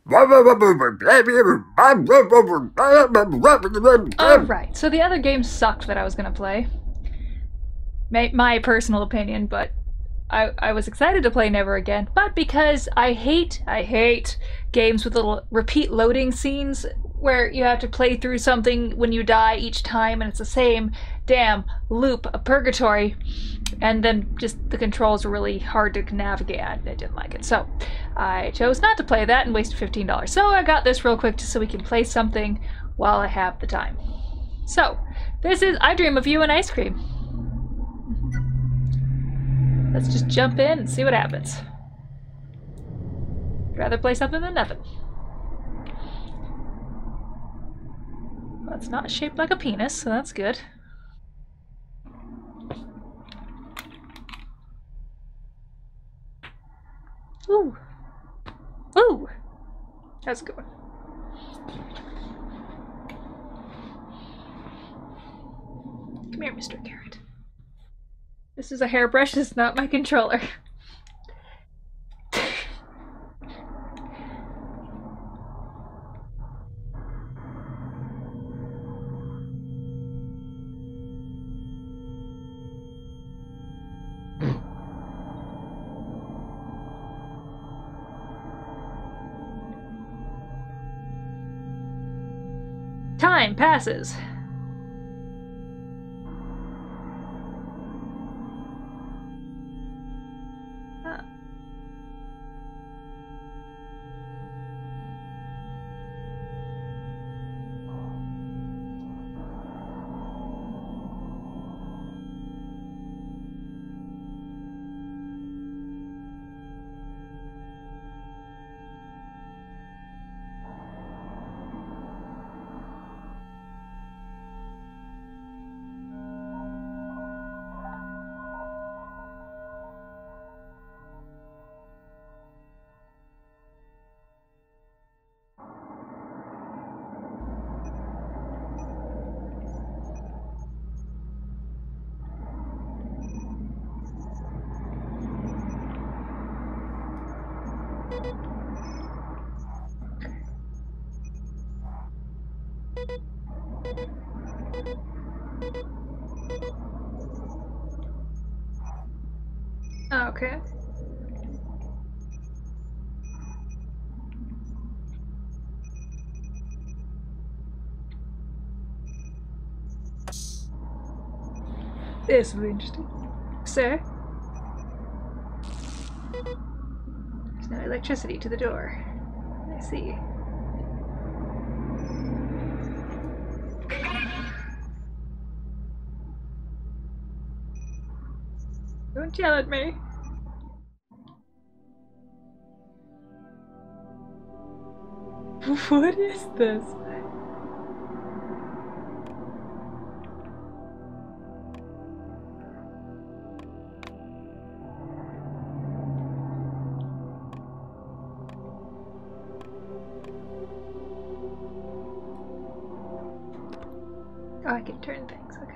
Alright, so the other game sucked that I was gonna play. My personal opinion, but I was excited to play Never Again, but because I hate games with little repeat loading scenes where you have to play through something when you die each time and it's the same damn loop of purgatory, and then just the controls are really hard to navigate. I didn't like it, so I chose not to play that and wasted $15. So I got this real quick just so we can play something while I have the time. So this is I Dream of You and Ice Cream. Let's just jump in and see what happens. I'd rather play something than nothing. Well, it's not shaped like a penis, so that's good. Ooh. Ooh! That's a good one. Come here, Mr. Carrot. This is a hairbrush, this is not my controller. Time passes. Okay. This will be interesting. Sir? There's no electricity to the door. I see. Don't yell at me. What is this? Oh, I can turn things, okay.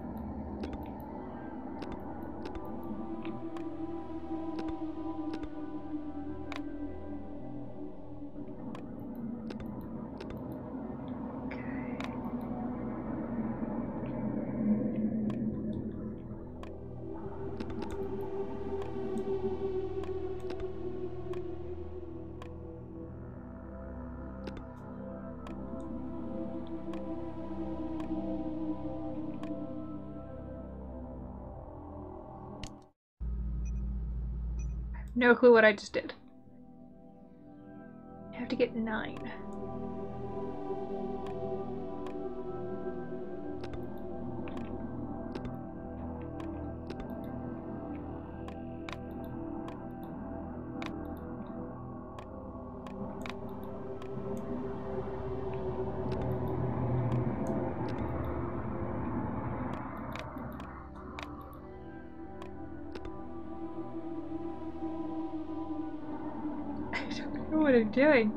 No clue what I just did. I have to get 9. I don't know what I'm doing.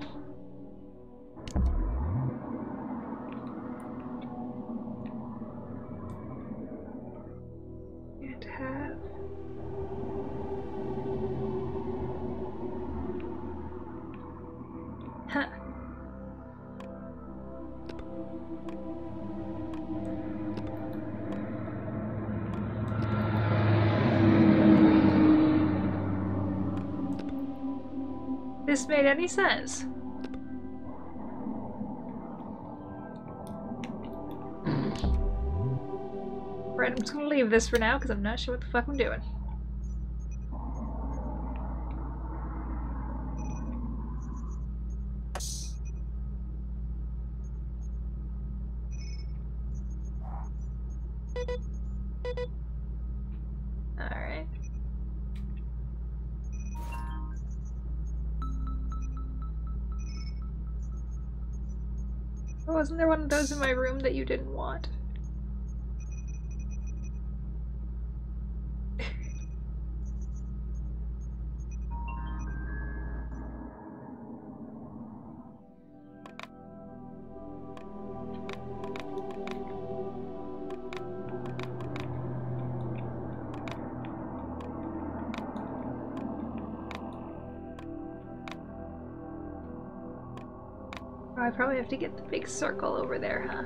And have... Huh. This made any sense. Right, I'm just gonna leave this for now because I'm not sure what the fuck I'm doing. Alright. Oh, wasn't there one of those in my room that you didn't want? Oh, I probably have to get the big circle over there, huh?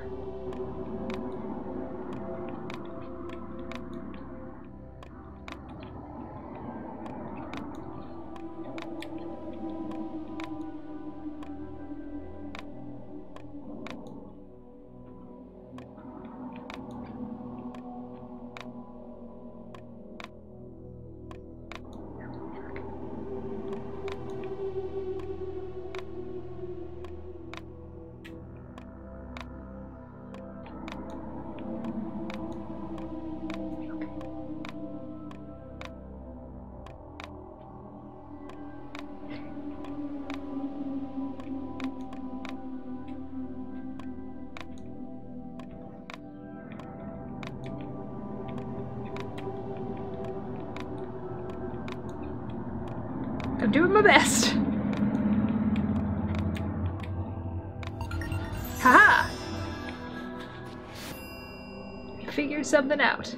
I'm doing my best. Haha! Figure something out.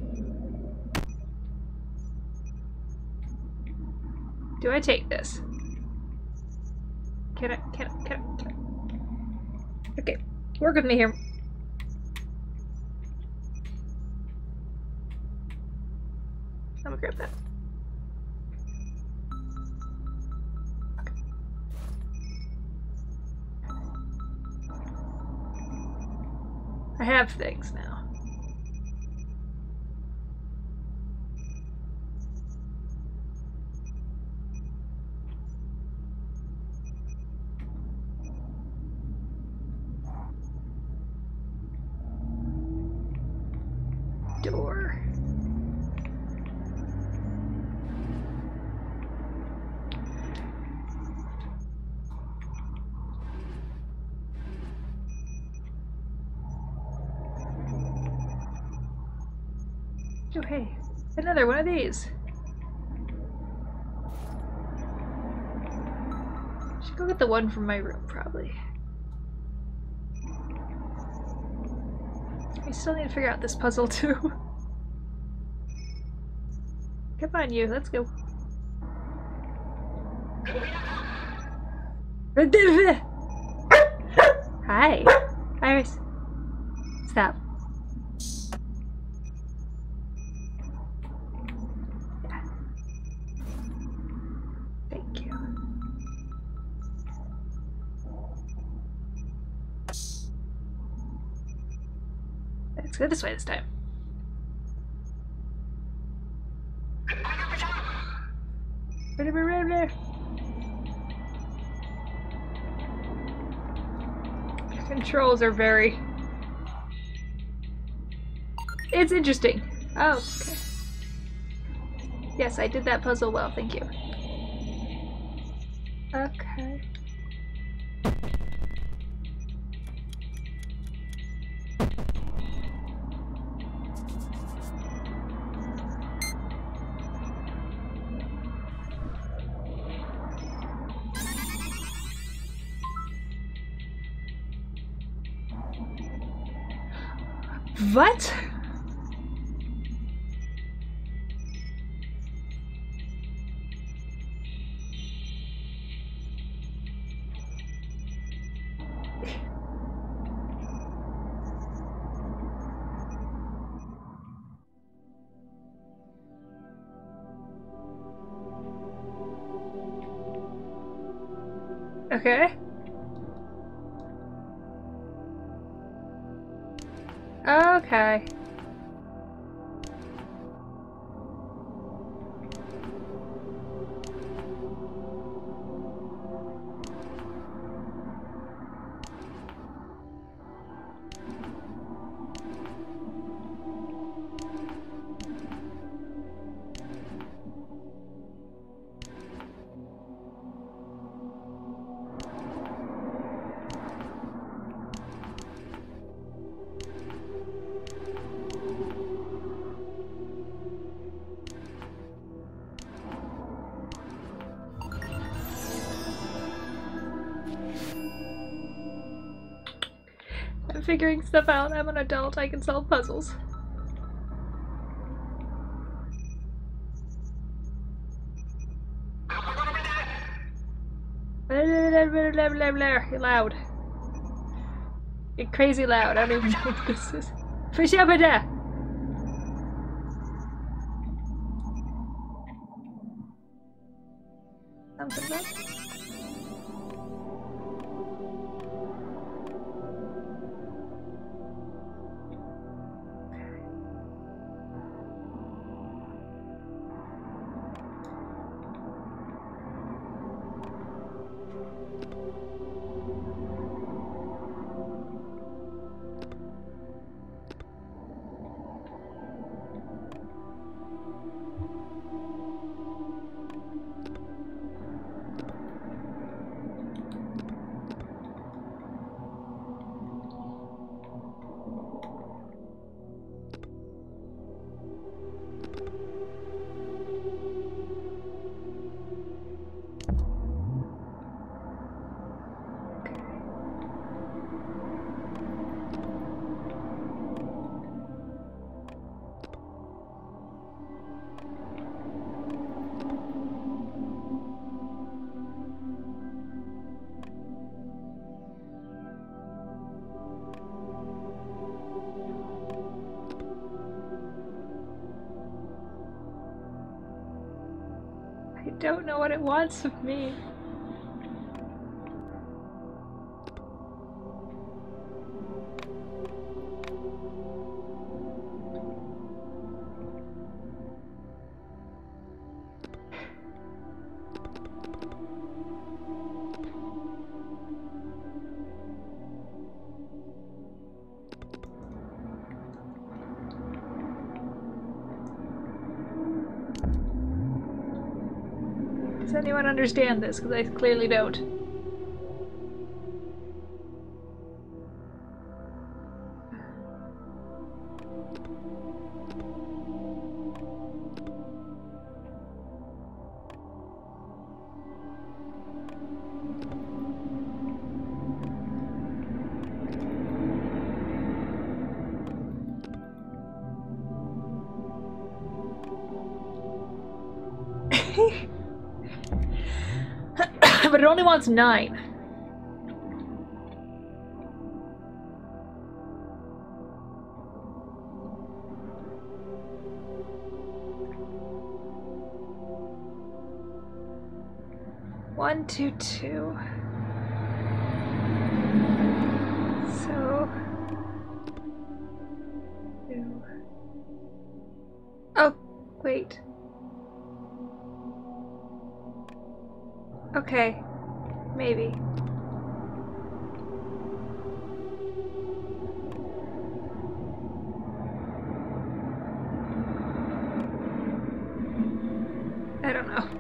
Do I take this? Can I? Okay, work with me here. I'm gonna grab that. I have things now. Door. Oh hey, another one of these. Should go get the one from my room, probably. I still need to figure out this puzzle too. Come on, you, let's go. Hi, Iris. Stop. Yeah. Thank you. Let's go this way this time. Controls are very... It's interesting. Oh, okay. Yes, I did that puzzle well, thank you. Okay. What? Okay. Okay. I'm figuring stuff out. I'm an adult. I can solve puzzles. You're loud. You're crazy loud. I don't even know what this is. Fishabada! Something like that? I don't know what it wants of me. Does anyone understand this? Because I clearly don't. But it only wants 9. One, two, two. So... 2. Oh, wait. Okay. Maybe. I don't know.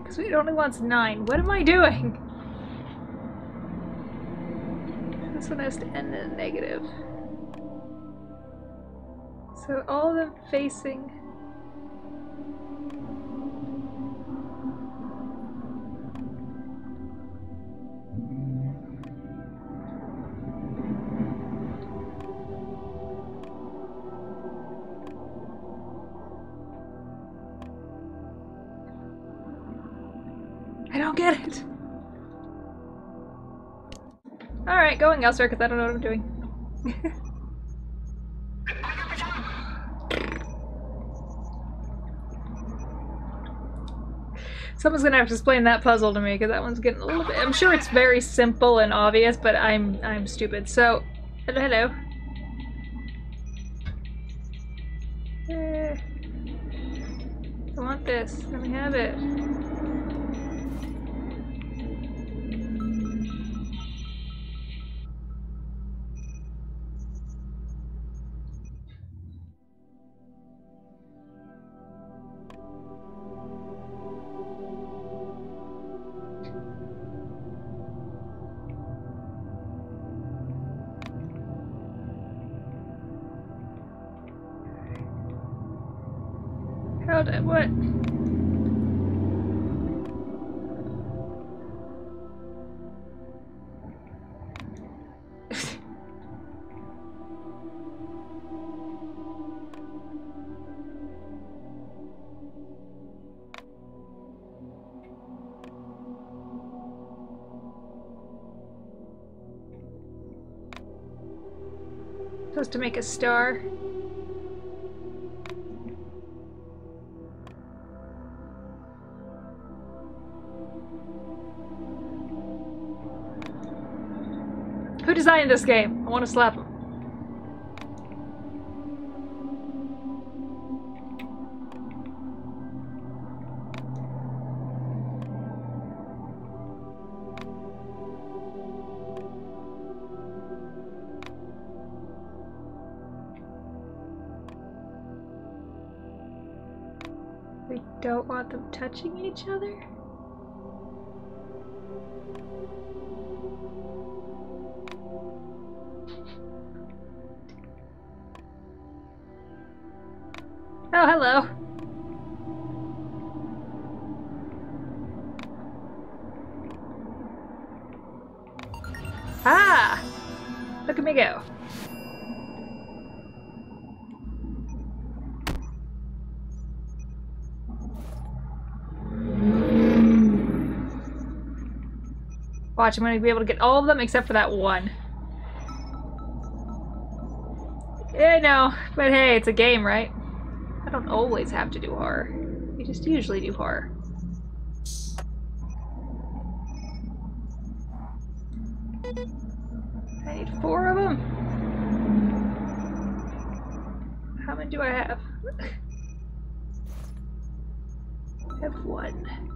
because it only wants 9. What am I doing? This one has to end in a negative. So all of them facing... I don't get it. Alright, going elsewhere because I don't know what I'm doing. Someone's gonna have to explain that puzzle to me because that one's getting a little bit... I'm sure it's very simple and obvious, but I'm stupid. So, hello. I want this. Let me have it. How did what? Supposed to make a star. Who designed this game? I want to slap him. We don't want them touching each other? Oh, hello. Ah! Look at me go. Watch, I'm gonna be able to get all of them except for that one. Yeah, I know, but hey, it's a game, right? I don't always have to do horror. We just usually do horror. I need 4 of them. How many do I have? I have 1.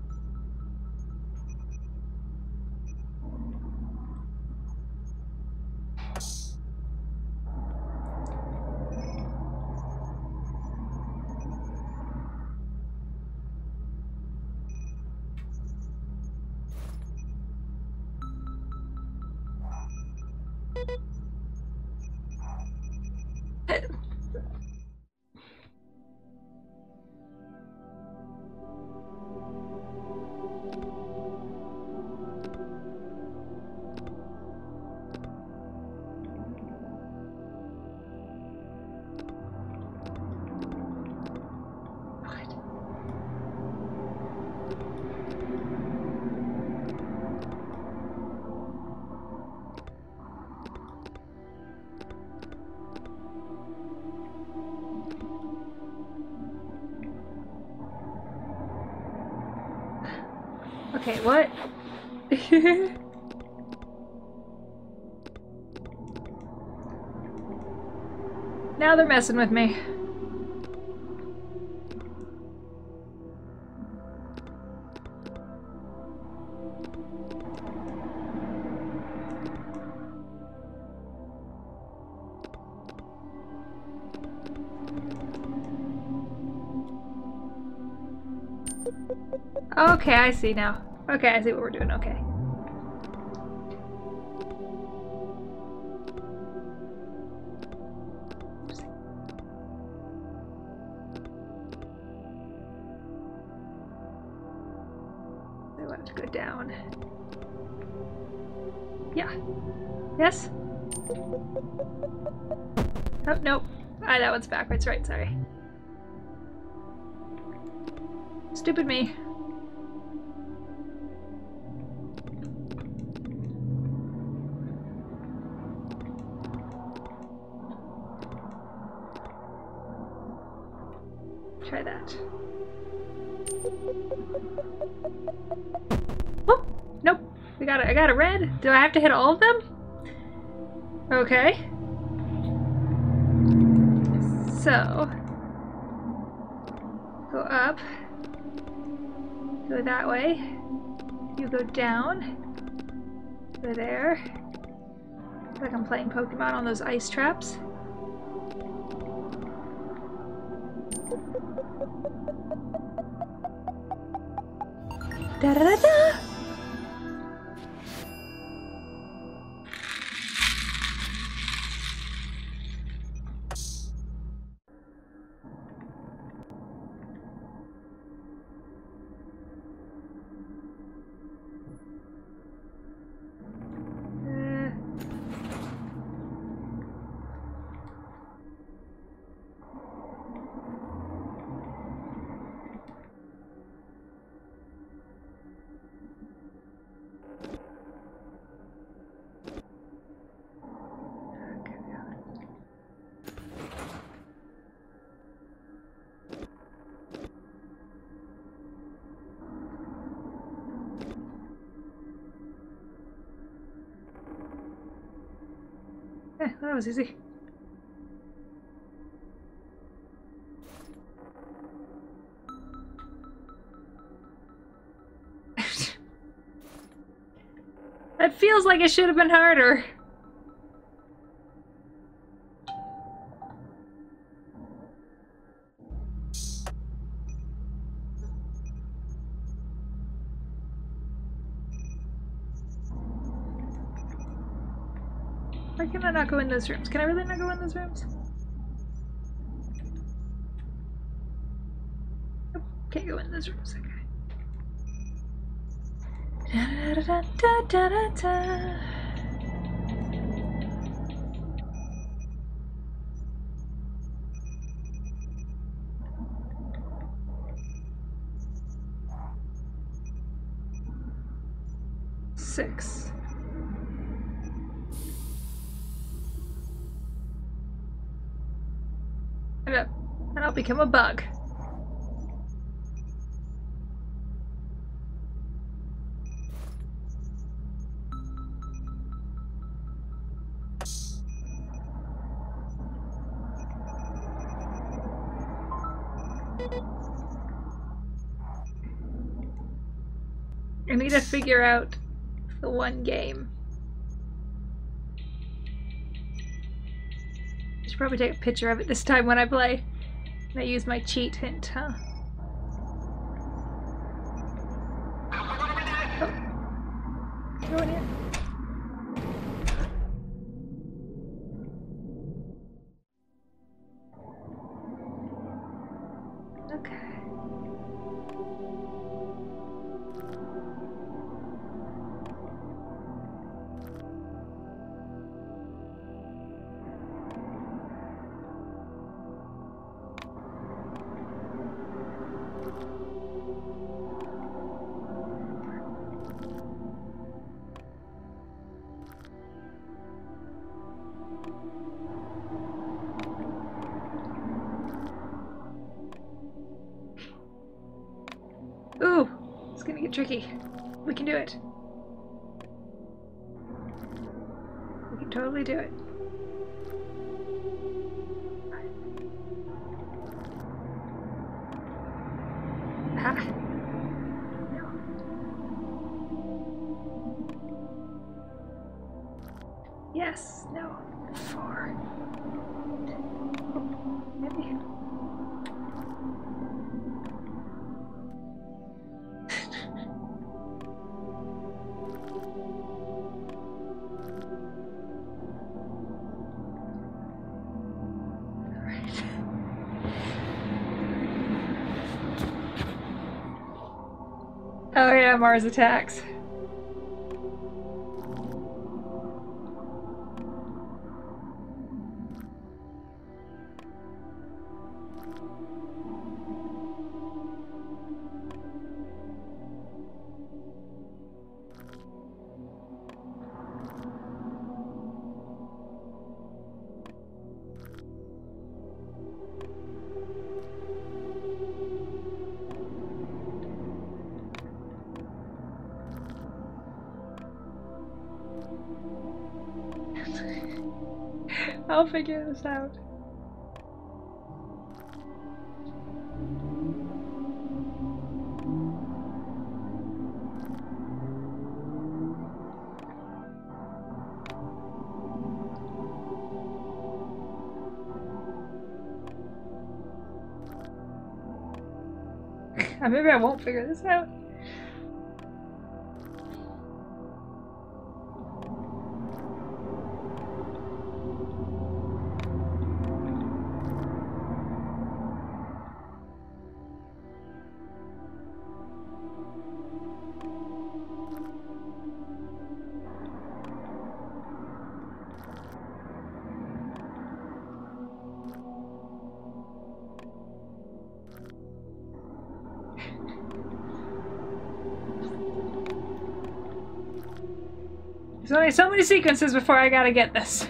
Okay, what? Now they're messing with me. Okay, I see now. Okay, I see what we're doing. Okay. I want it to go down. Yeah. Yes? Oh, nope. Ah, that one's backwards. Right, sorry. Stupid me. Try that. Oh, nope. I got a red. Do I have to hit all of them? Okay. So, go up. Go that way. You go down. Go there. Like I'm playing Pokemon on those ice traps. Da da da da! That was easy. That feels like it should have been harder. Why can I not go in those rooms? Can I really not go in those rooms? Nope, can't go in those rooms. Okay. Da da da da da da. Six. And I'll become a bug. I need to figure out the one game. I should probably take a picture of it this time when I play. And I use my cheat hint, huh? Oh. Go in here. Okay. Ooh, it's gonna get tricky. We can do it. We can totally do it. Ha! No. Yes, no. 4. Oh, maybe. Oh yeah, Mars attacks. I'll figure this out. Maybe I won't figure this out. There's only so many sequences before I gotta get this.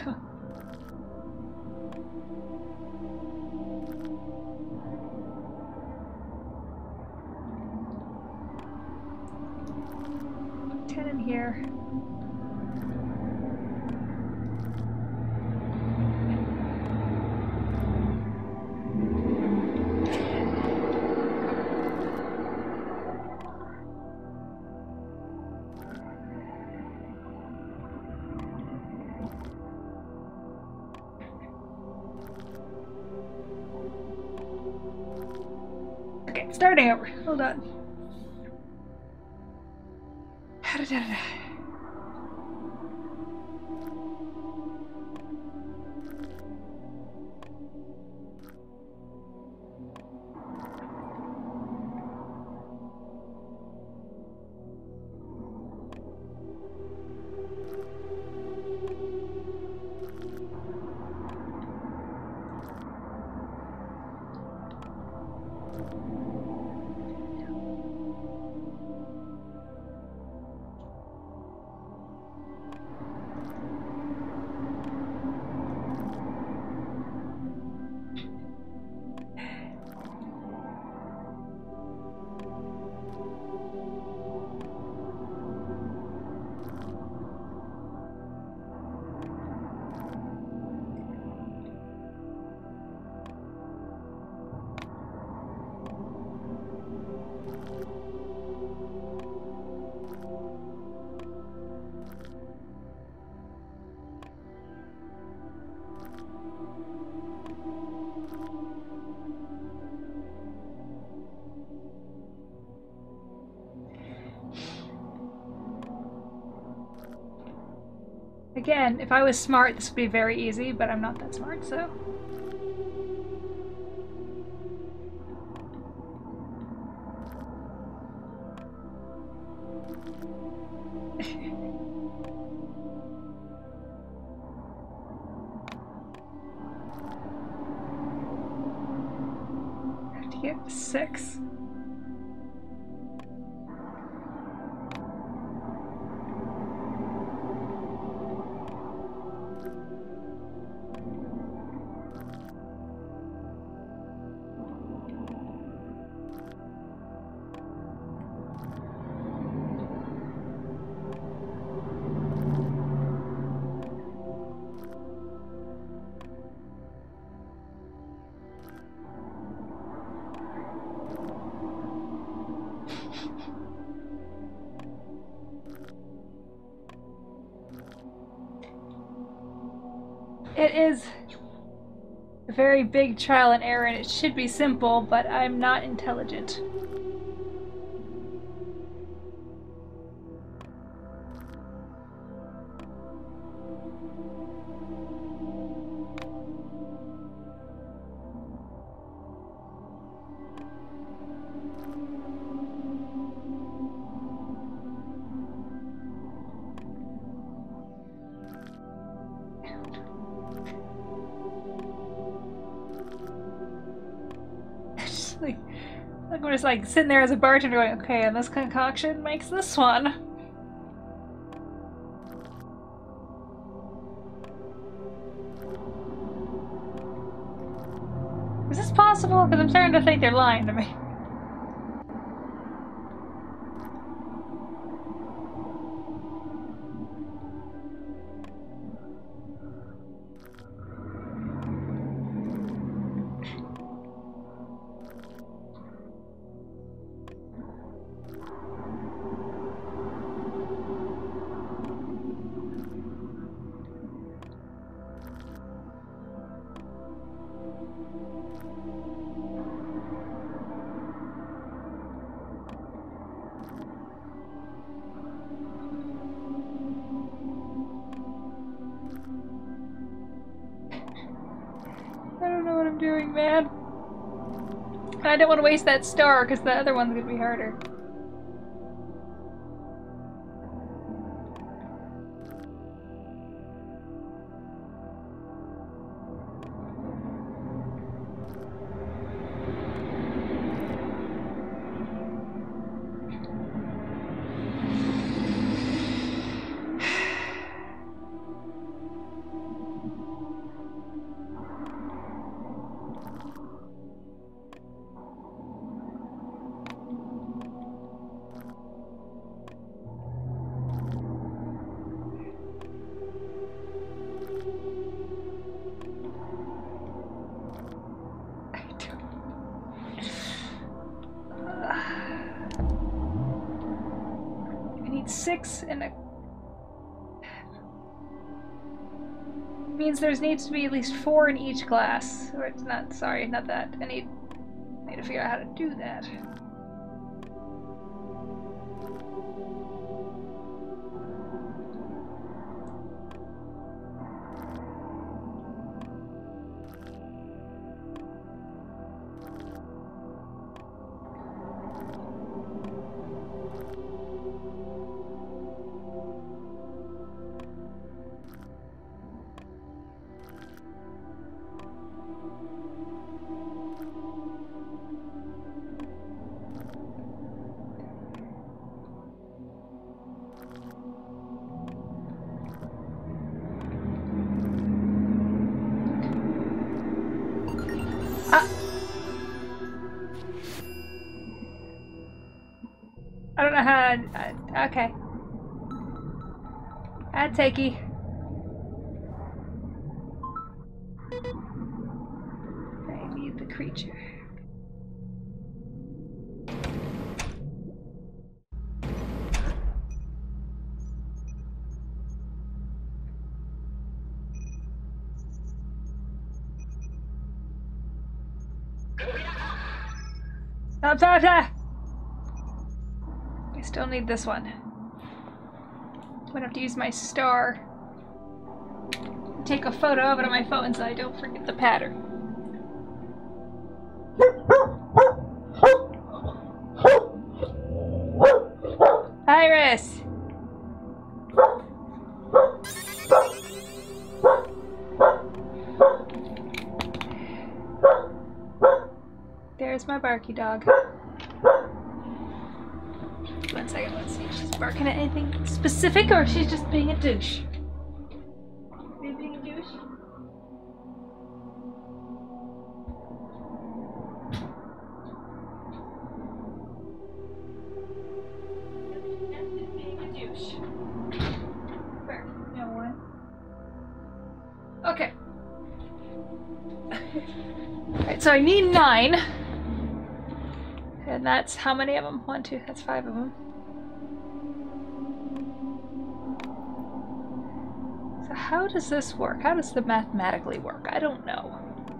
Put 10 in here. Starting over. Hold on. Again, if I was smart, this would be very easy, but I'm not that smart, so... I have to get 6. It is a very big trial and error, and it should be simple, but I'm not intelligent. like we're just like sitting there as a bartender going, okay, and this concoction makes this one. Is this possible? Because I'm starting to think they're lying to me. I don't know what I'm doing, man. And I don't want to waste that star because the other one's gonna be harder. I need 6 and a... means there needs to be at least 4 in each class. Or it's not, sorry, not that. I need to figure out how to do that. I don't know how. Okay. Takey. I need the creature. Stop! I still need this one. I'm gonna have to use my star. Take a photo of it on my phone so I don't forget the pattern. Iris! There's my barky dog. One second, let's see if she's barking at anything specific or if she's just being a douche. Are you being a douche? That's just being a douche. Fair. No one. Okay. Alright, so I need 9. And that's how many of them? 1, 2, that's 5 of them. So how does this work? How does it mathematically work? I don't know.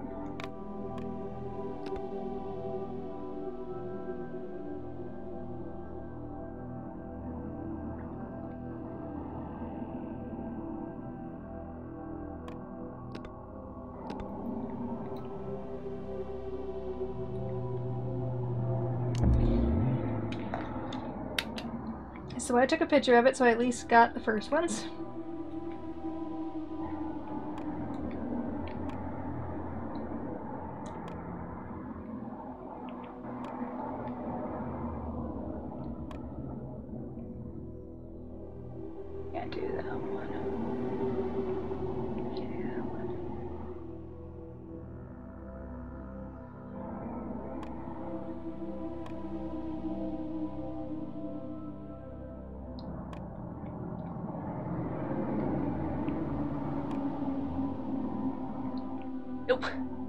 So I took a picture of it, so I at least got the first ones. do that one. Do that one. Nope.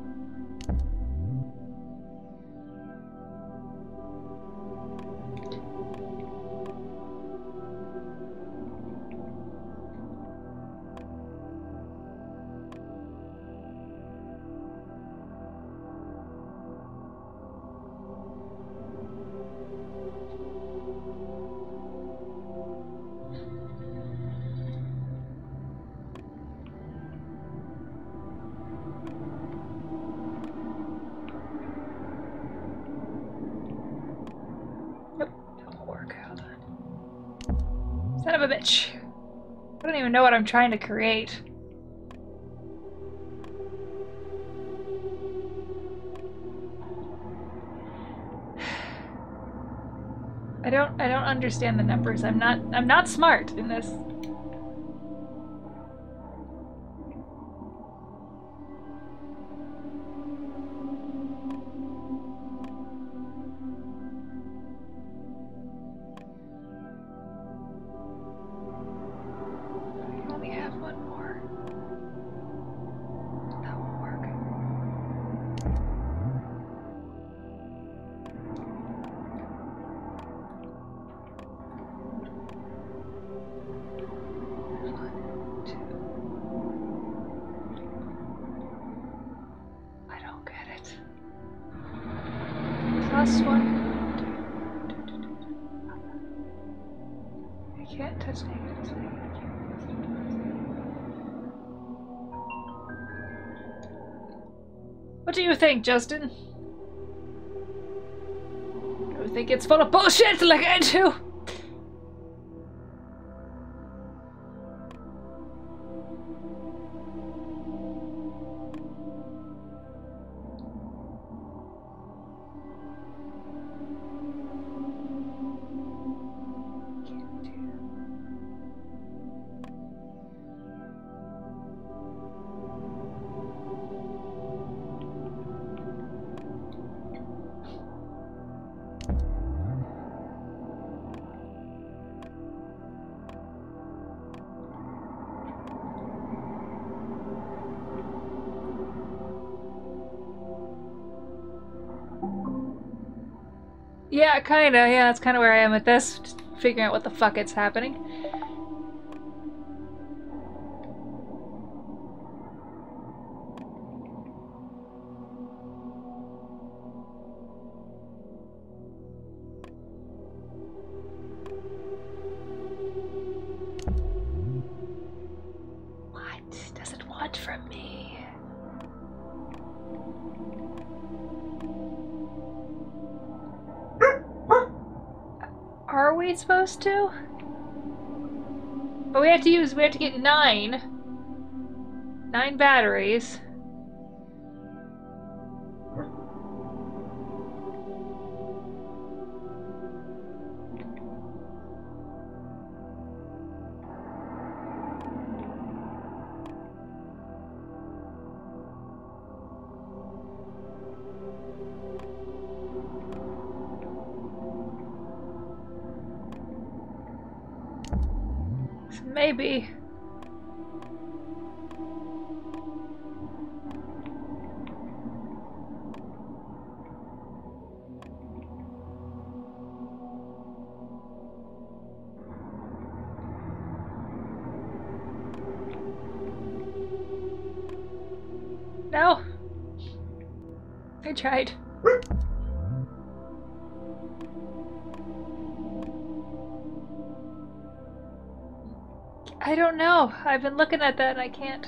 Son of a bitch. I don't even know what I'm trying to create. I don't understand the numbers. I'm not smart in this. Plus one. I can't touch negatives. What do you think, Justin? Do you think it's full of bullshit like I do? Yeah, kinda. Yeah, that's kinda where I am with this. Just figuring out what the fuck is happening. What does it want from me? Are we supposed to? But we have to get 9 batteries. Maybe. No. I tried. I don't know. I've been looking at that and I can't.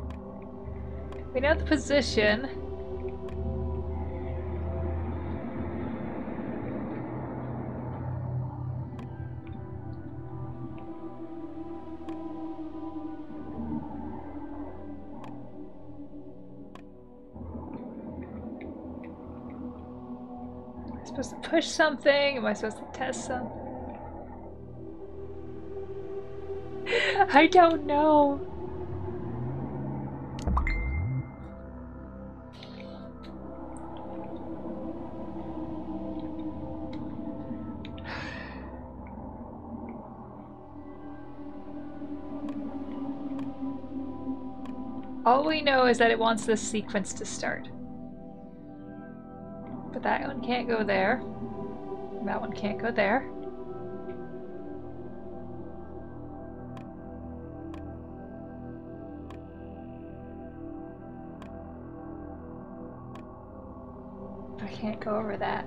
We know the position. supposed to push something? Am I supposed to test something? I don't know. All we know is that it wants this sequence to start. But that one can't go there. That one can't go there. I can't go over that.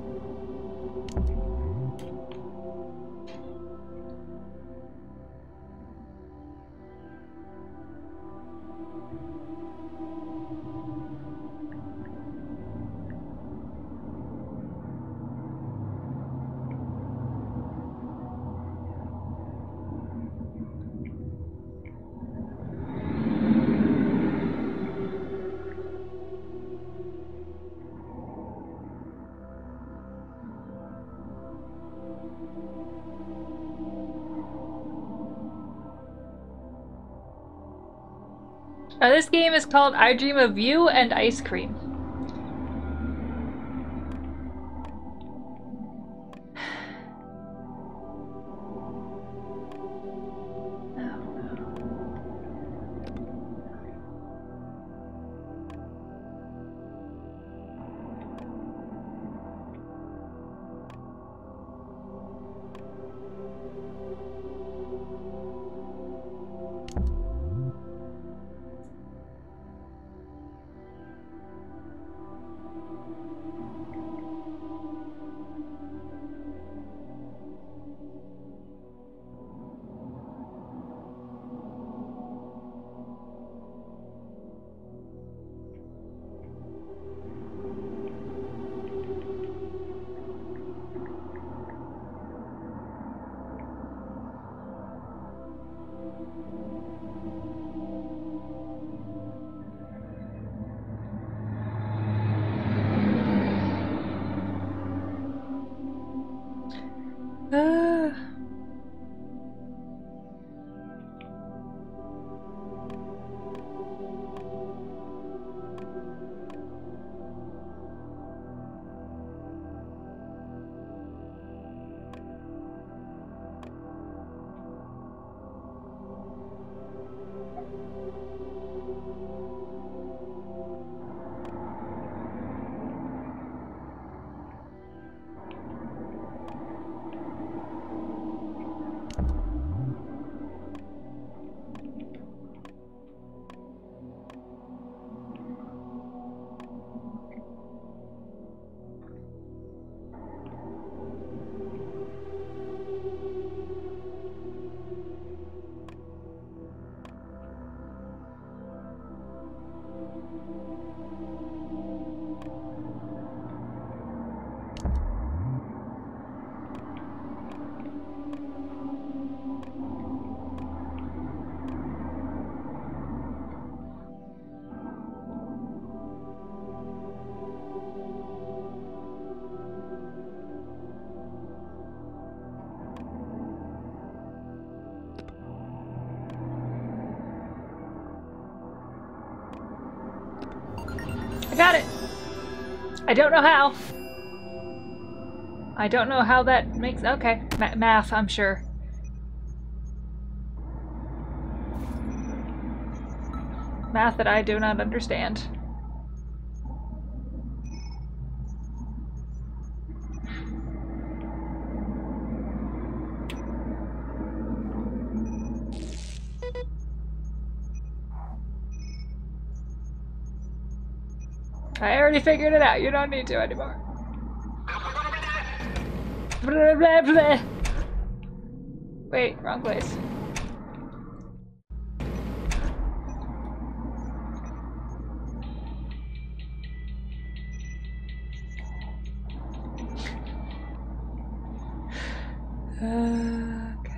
This game is called I Dream of You and Ice Cream. I got it! I don't know how. I don't know how that makes... Okay. Math, I'm sure. Math that I do not understand. I already figured it out. You don't need to anymore. Blah, blah, blah. Wait, wrong place. Okay.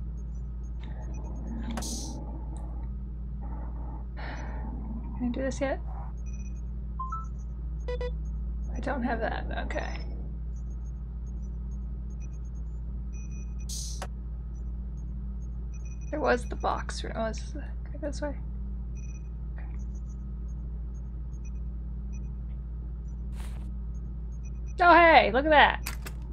Can I do this yet? I don't have that. Okay. There was the box room. Was can I go this way? Oh hey, look at that!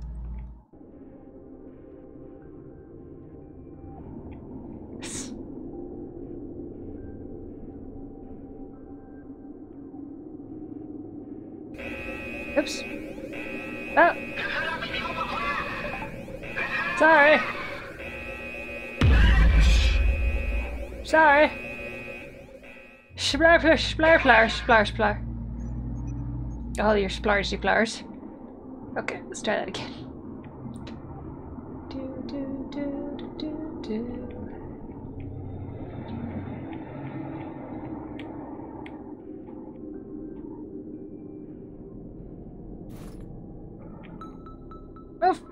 Oops. Oh! Sorry! Sorry! Splar, splar, splar, splar, splar. All your splargy splars. Okay, let's try that again. Do, do, do, do, do. Move!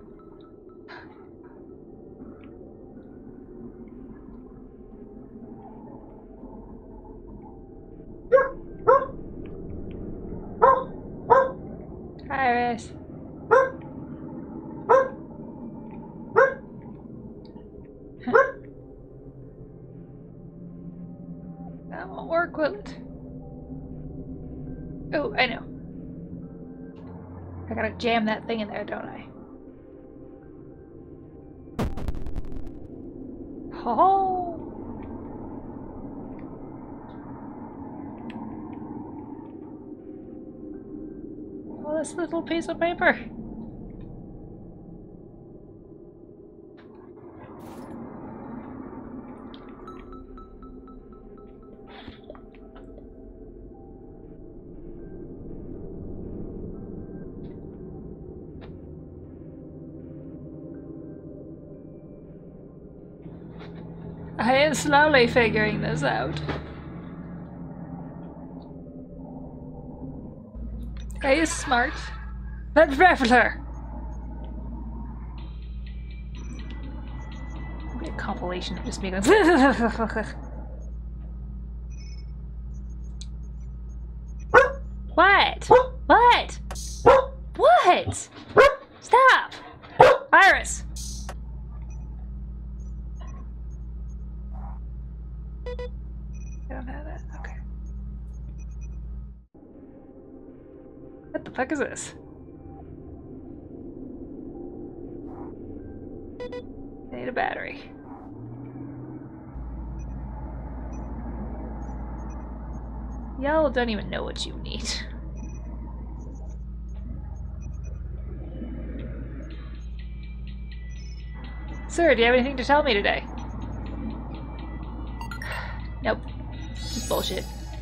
Iris. That won't work, will it? Oh, I know. I gotta jam that thing in there, don't I? Oh! Oh, this little piece of paper. I am slowly figuring this out. Are you smart? That's Raffler! It'll be a compilation of just me going. What? What? What? Stop! Iris! I don't have that. Okay. What the fuck is this? I need a battery. Y'all don't even know what you need. Sir, do you have anything to tell me today? Nope. Just bullshit.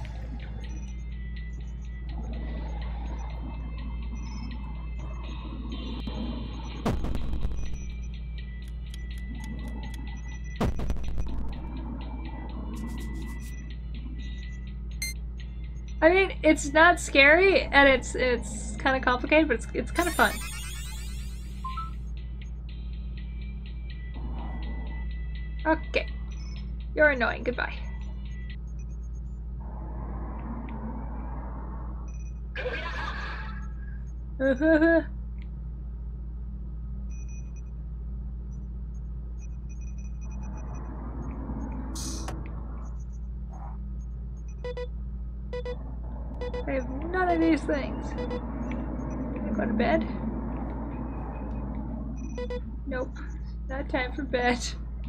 I mean, it's not scary, and it's kind of complicated, but it's kind of fun. Okay. You're annoying. Goodbye. I have none of these things. Can I go to bed? Nope. Not time for bed.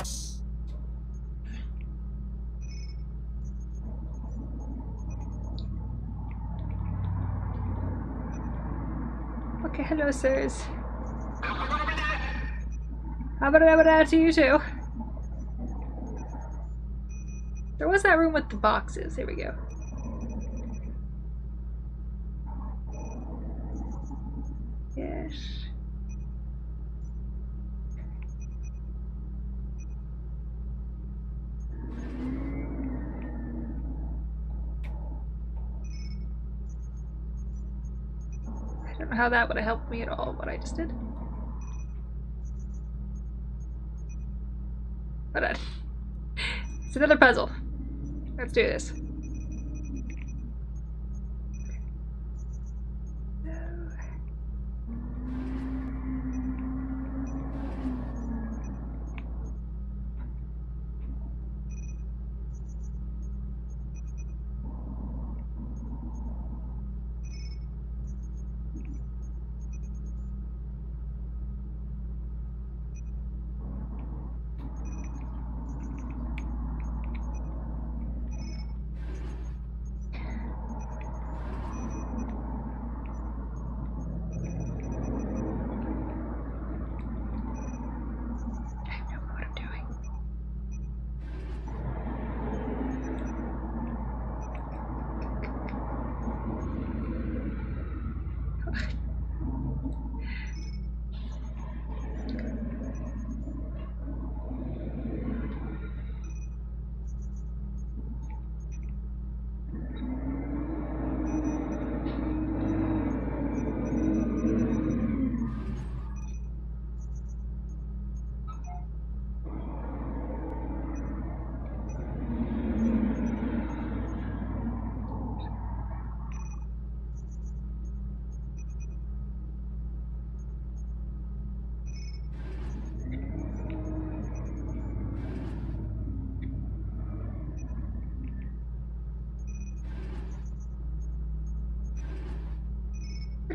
Okay, hello, sirs. How about that to you too? There was that room with the boxes. Here we go. Yes. I don't know how that would have helped me at all, what I just did. But it's another puzzle. Let's do this.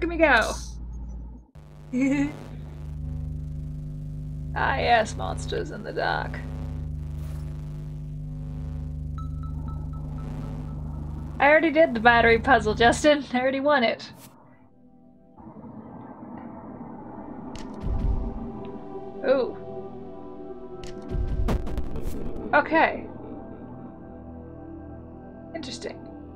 Look at me go! Ah yes, monsters in the dark. I already did the battery puzzle, Justin. I already won it. Ooh. Okay. Interesting.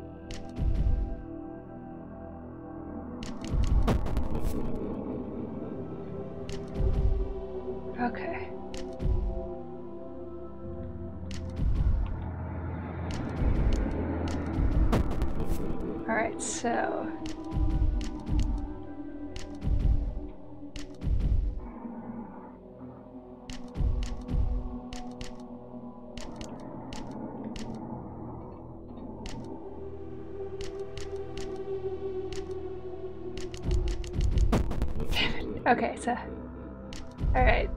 Okay. Alright, so... Okay, so... Alright.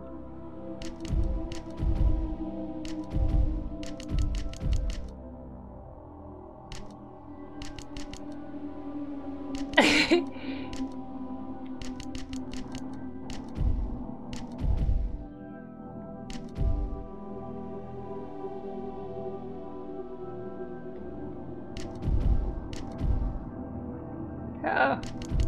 Oh.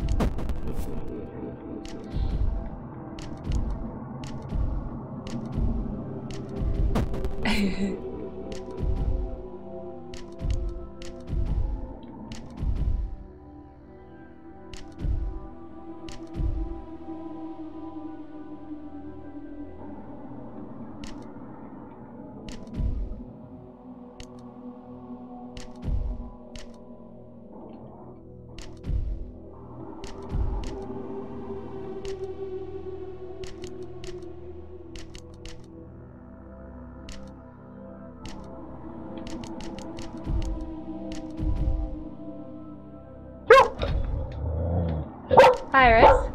Iris?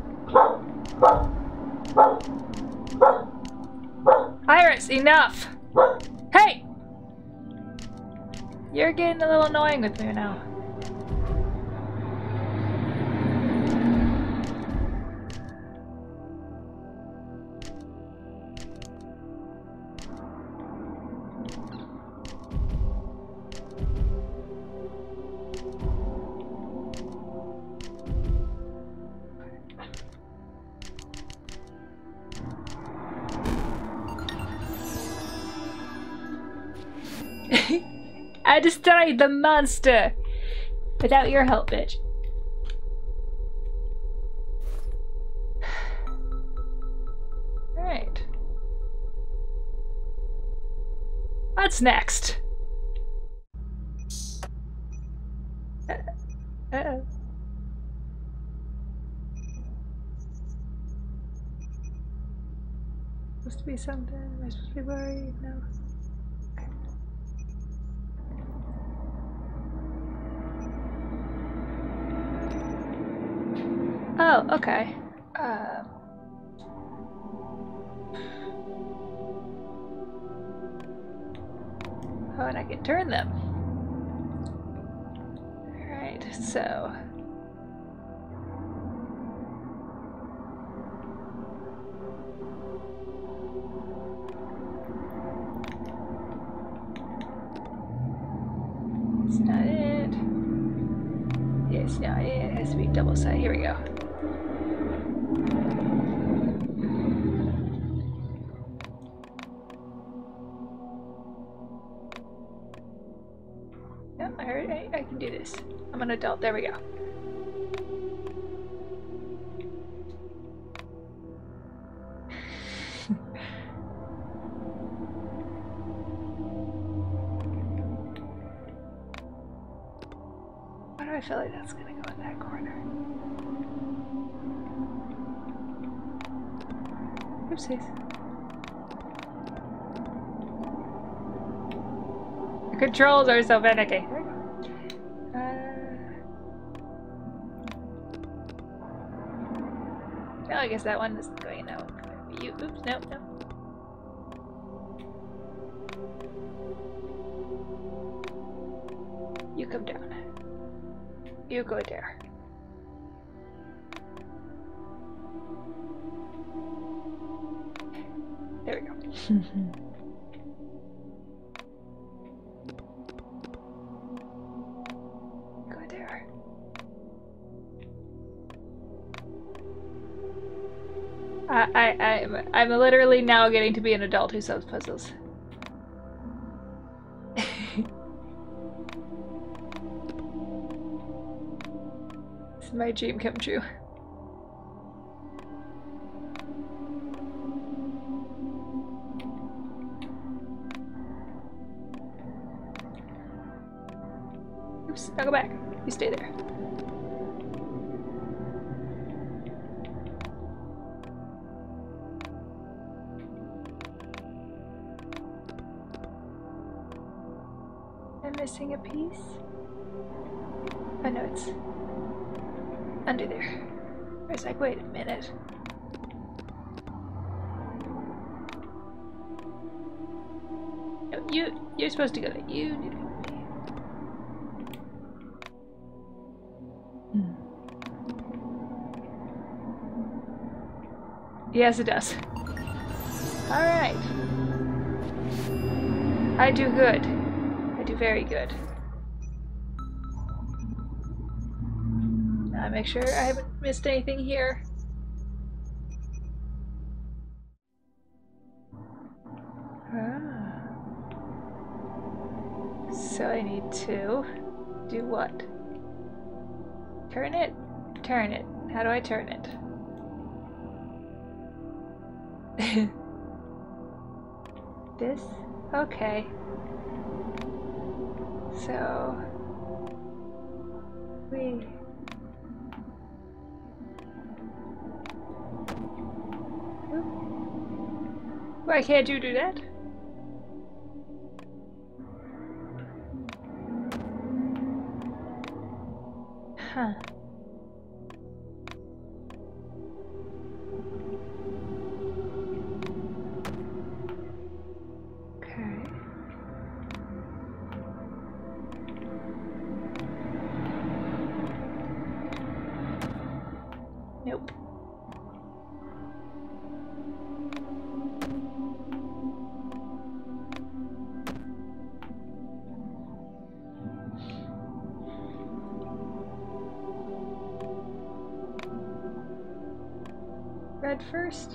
Iris, enough! Hey! You're getting a little annoying with me now. I destroyed the monster! Without your help, bitch. Alright. What's next? Uh-oh. Supposed to be something? Am I supposed to be worried? No. Oh, okay. Oh, and I can turn them. Alright, so... It's not it. Yeah, it's not it. It has to be double sided. Here we go. No, I can do this. I'm an adult. There we go. Why do I feel like that's gonna go in that corner? Oopsies. The controls are so finicky. There we go. Oh, I guess that one isn't going out. You, oops, no, no. You come down. You go there. Go there. I'm literally now getting to be an adult who solves puzzles. It's my dream come true. Oops, now go back. You stay there. I'm missing a piece. Oh no, it's under there. I was like, wait a minute. No, you're supposed to go there. You need to go there. Yes, it does. Alright. I do good. I do very good. Now make sure I haven't missed anything here. Ah. So I need to do what? Turn it? Turn it. How do I turn it? This? Okay. So why can't you do that? Huh. Nope. Red first.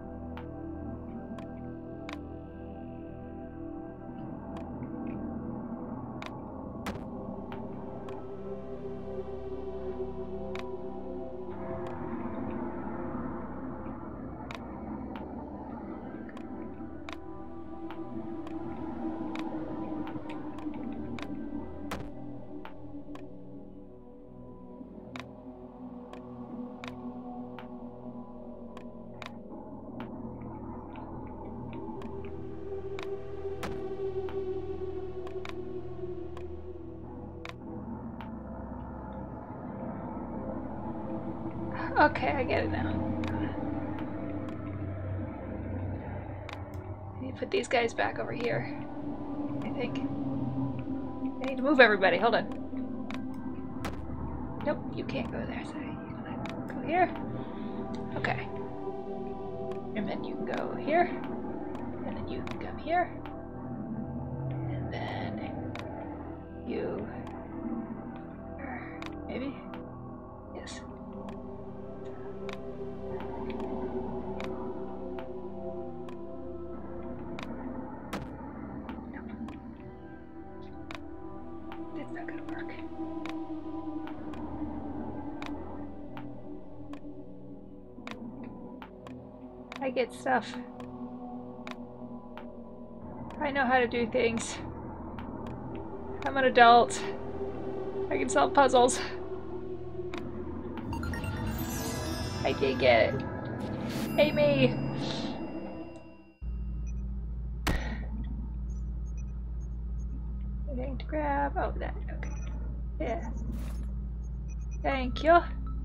Okay, I get it now. I need to put these guys back over here, I think. I need to move everybody, hold on. Nope, you can't go there, so you're gonna go here. Okay. And then you can go here. And then you can come here. And then you... maybe? Yes. It's not gonna work. I get stuff. I know how to do things. I'm an adult. I can solve puzzles. I did get it. Amy! Anything to grab? Oh, that. Okay. Yeah. Thank you.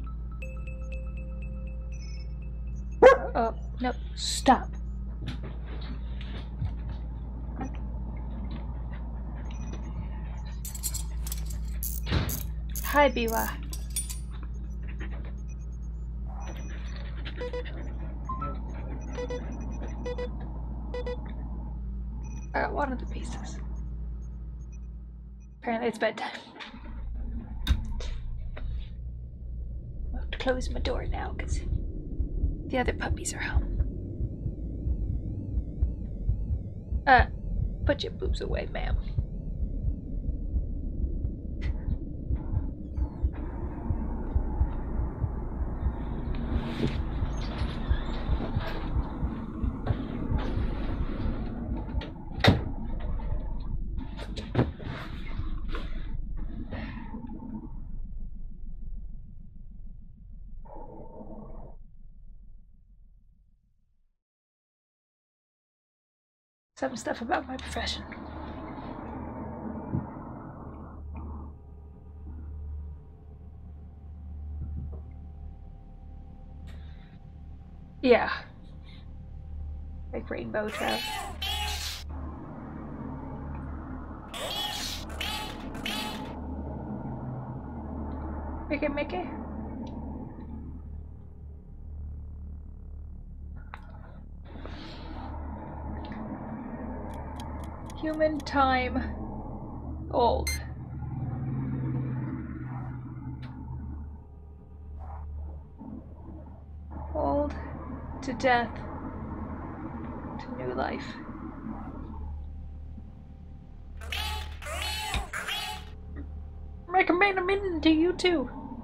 Oh, no. Stop. Hi, Biwa. I got one of the pieces. Apparently it's bedtime. I have to close my door now because the other puppies are home. Put your boobs away, ma'am. Some stuff about my profession. Yeah. Like rainbow trout. Mickey. Human time old. Old to death to new life. Recommend a minute to you too.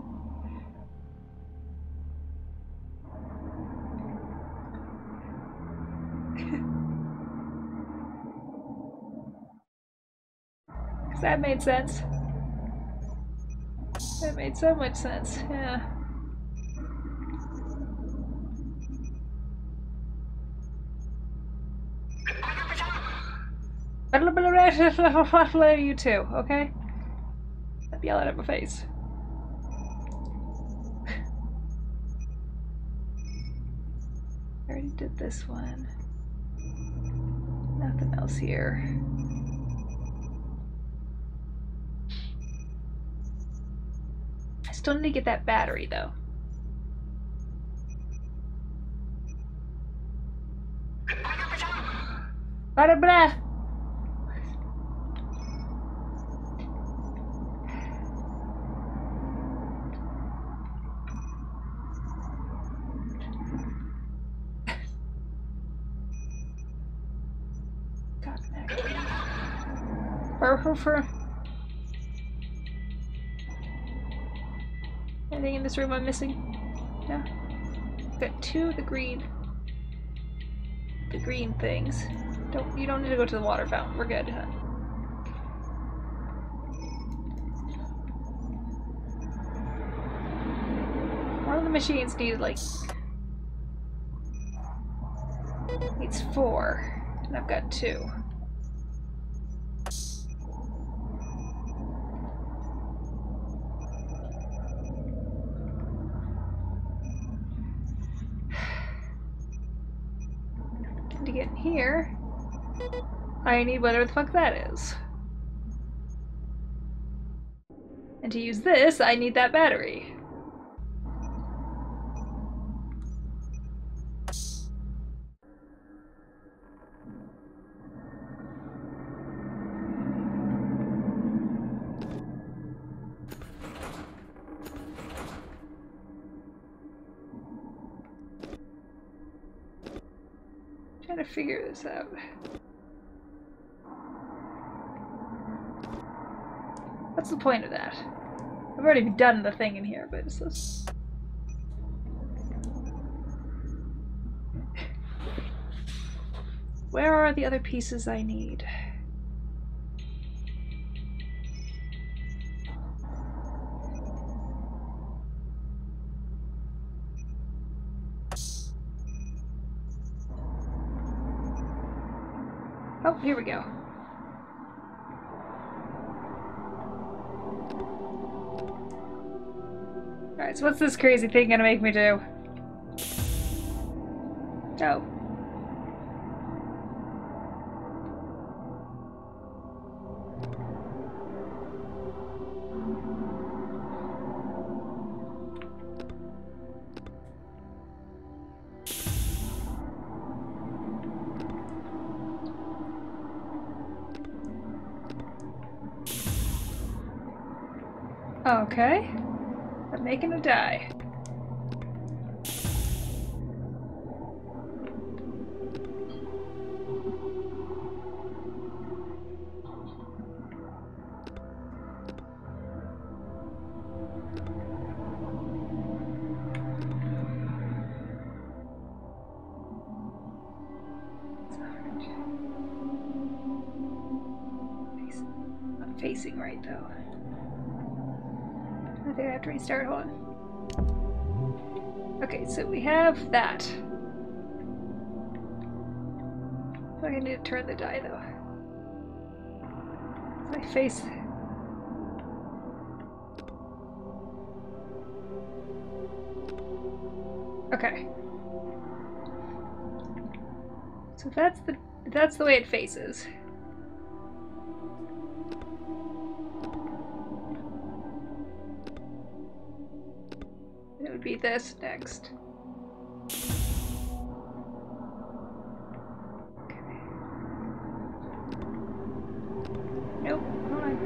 That made sense. That made so much sense, yeah. You too, okay? Stop yelling at my face. I already did this one. Nothing else here. I still need to get that battery though. Blah blah. Anything in this room I'm missing? No? Got two of the green things. You don't need to go to the water fountain. We're good, huh? One of the machines needs 4, and I've got 2. To get in here, I need whatever the fuck that is. And to use this, I need that battery. Trying to figure this out. What's the point of that? I've already done the thing in here, but it's this. Where are the other pieces I need? Oh, here we go. Alright, so what's this crazy thing gonna make me do? Oh. Okay. I'm making a die. Not facing right though. I think I have to restart. Hold on. Okay, so we have that. So I need to turn the die though. I face. Okay. So that's the way it faces. It would be this next. Okay. Nope, hold on.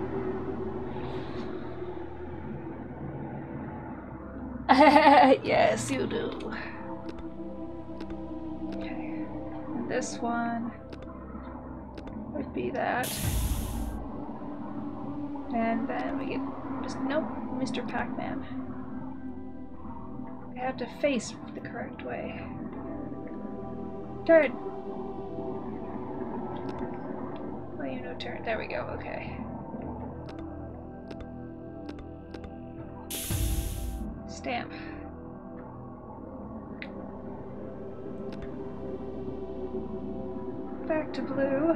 Yes, you do. Okay. And this one would be that. And then we get just nope, Mr. Pac-Man. I have to face the correct way. Turn! Oh, you know turn. There we go, okay. Stamp. Back to blue.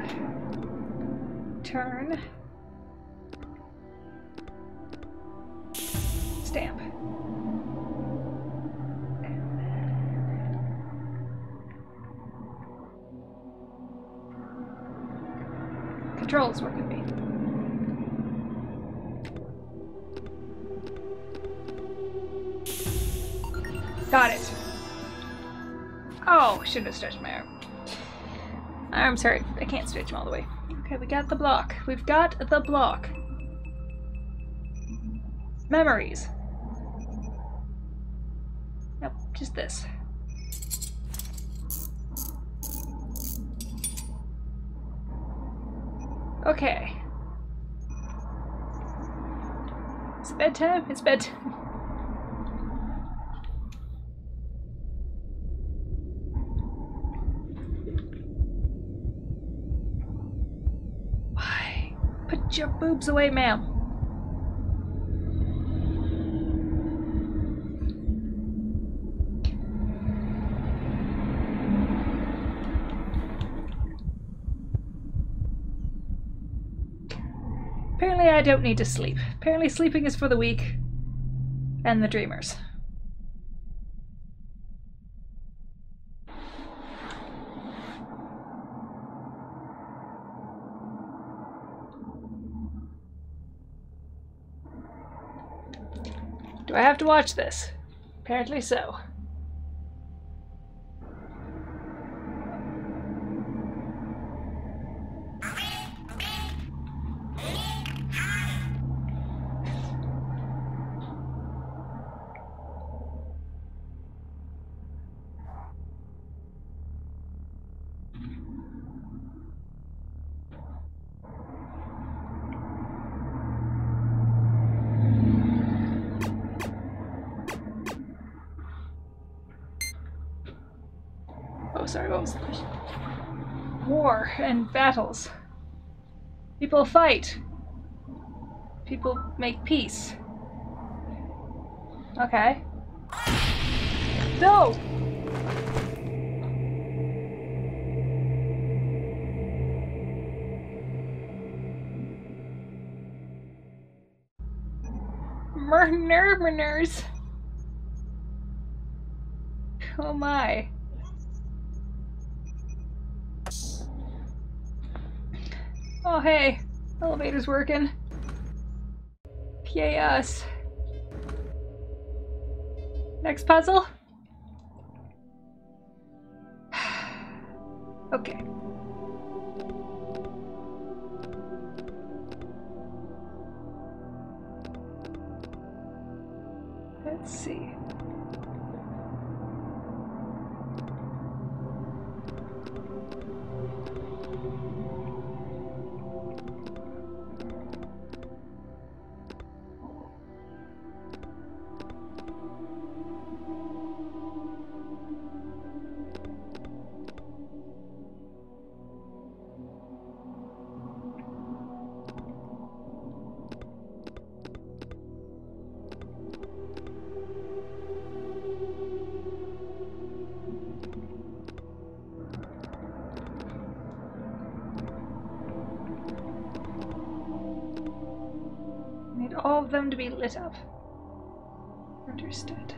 Turn. Stamp. Controls work with me. Got it. Oh, shouldn't have stretched my arm. My arm's hurt. I can't stretch them all the way. Okay, we got the block. We've got the block. Memories. Nope, just this. Okay. It's bedtime? It's bedtime. Why? Put your boobs away, ma'am. Apparently I don't need to sleep. Apparently sleeping is for the weak and the dreamers. Do I have to watch this? Apparently so. Oh, sorry, what was the question? War and battles. People fight. People make peace. Okay. No! Murmurs. Oh my. Oh hey, elevator's working. Yay us. Next puzzle? Okay. Let's see. All of them to be lit up. Understood.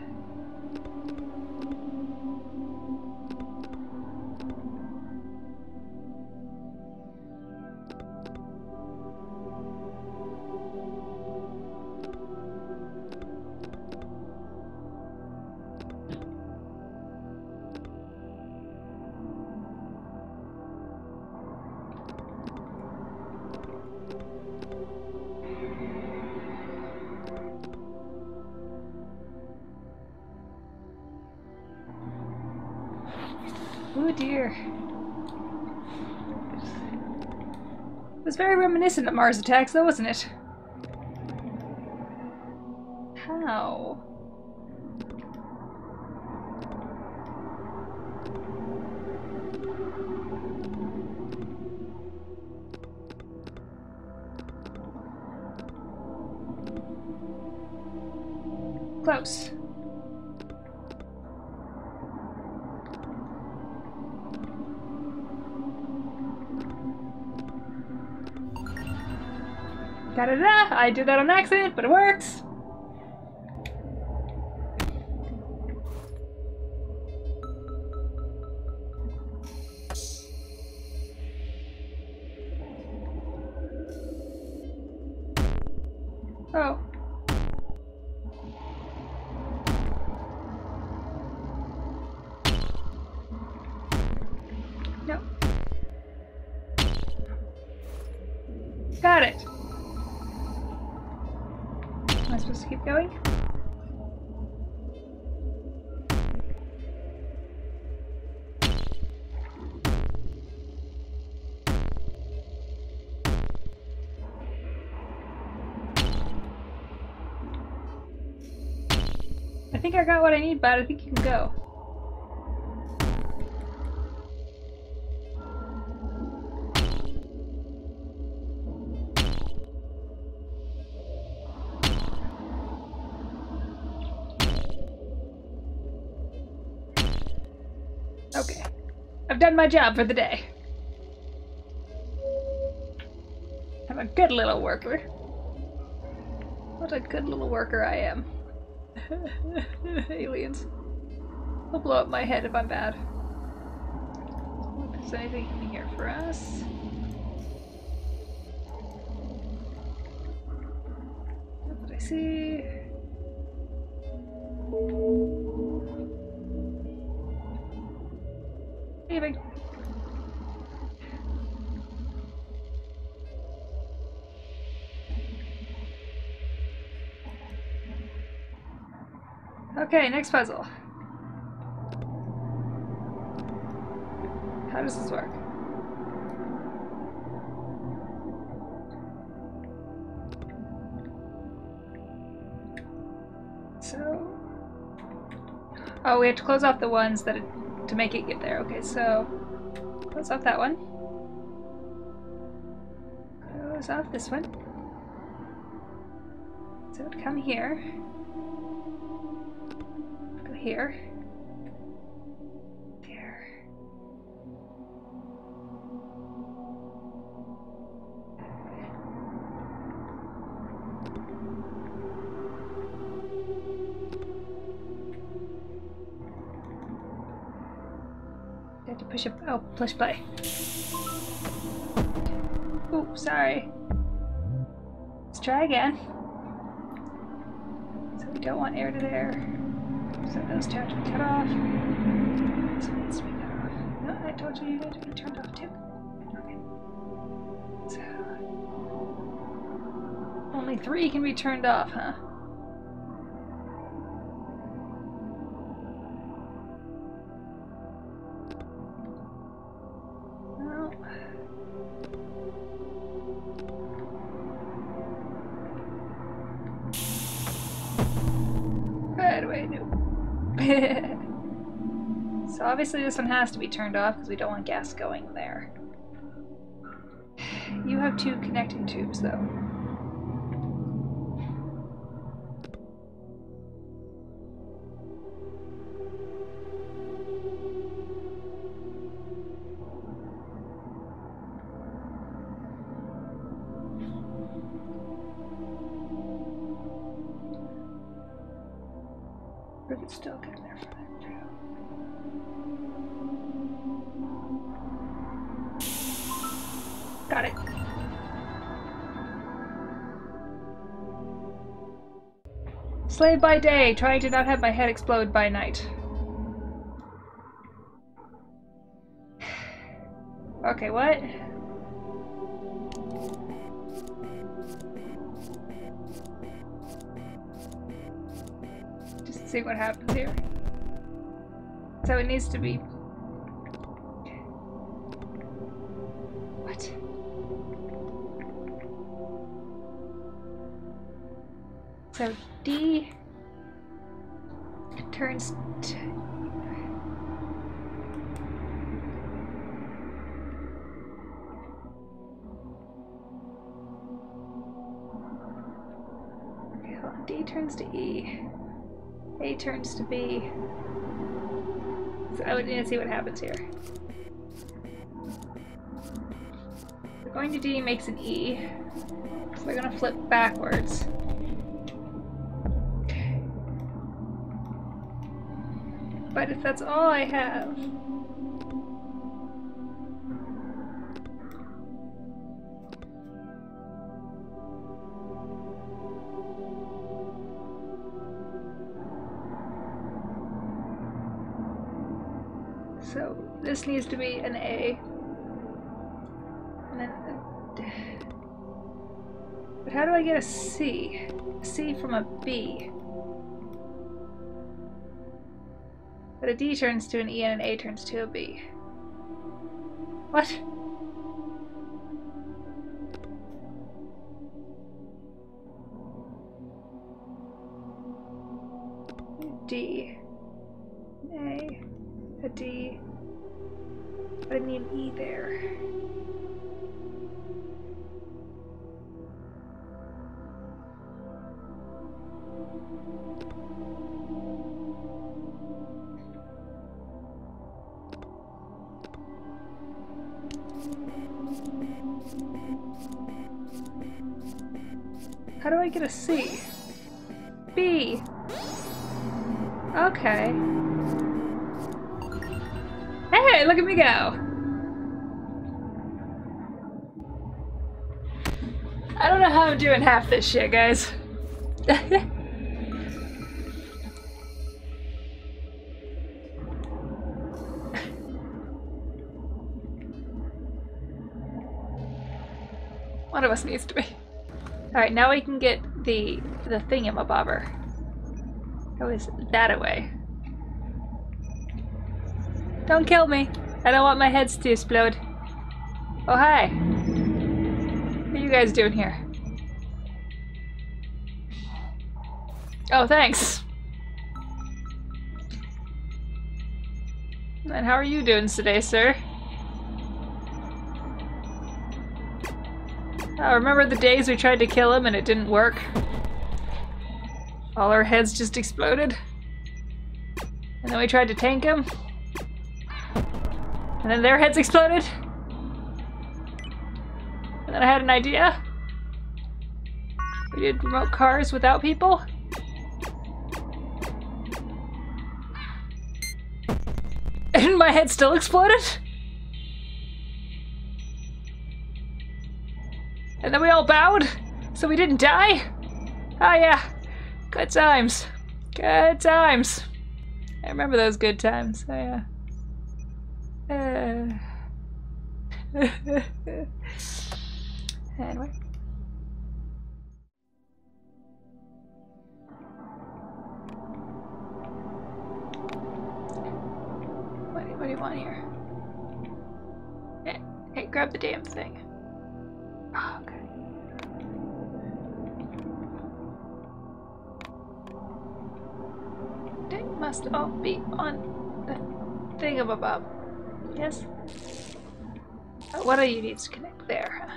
Oh dear. It was very reminiscent of Mars Attacks, though, wasn't it? How? Close. Da-da-da! I did that on accident, but it works! Oh. No. Got it! Am I supposed to keep going? I think I got what I need, but I think you can go. Okay. I've done my job for the day. I'm a good little worker. What a good little worker I am. Aliens. They'll blow up my head if I'm bad. Is there anything in here for us? What did I see? Leaving. Okay, next puzzle. How does this work? So... Oh, we have to close off the ones that to make it get there. Okay, so... Close off that one. Close off this one. So it would come here. Go here. There. You have to push up. Oh, push play. Oh, sorry. Let's try again. So we don't want air to there. So those two have to be cut off. This one needs to be cut off. No, I told you had to be turned off too. Okay. So only 3 can be turned off, huh? So obviously this one has to be turned off because we don't want gas going there. You have 2 connecting tubes though. Or is it still getting there for that? Got it. Slave by day, trying to not have my head explode by night. Okay, what? Just see what happens here. So it needs to be... What? So D turns to... Okay, hold on. D turns to E. A turns to B. So I would need to see what happens here. So going to D makes an E. So they're gonna flip backwards. But if that's all I have... So this needs to be an A. And then but how do I get a C? A C from a B. But a D turns to an E and an A turns to a B. What? D. An A. A D. But I need an E there. How do I get a C? B! Okay. Hey, look at me go! I don't know how I'm doing half this shit, guys. One of us needs to be. Alright, now we can get the thingamabobber. How is that away? Don't kill me! I don't want my heads to explode. Oh, hi! What are you guys doing here? Oh, thanks! And how are you doing today, sir? Remember the days we tried to kill him and it didn't work? All our heads just exploded? And then we tried to tank him? And then their heads exploded? And then I had an idea? We did remote cars without people? And my head still exploded? And then we all bowed, so we didn't die? Oh yeah, good times. Good times. I remember those good times, oh yeah. Anyway. What do you want here? Hey, grab the damn thing. Oh, okay. must all be on the thingamabob. Yes? One of you needs to connect there, huh?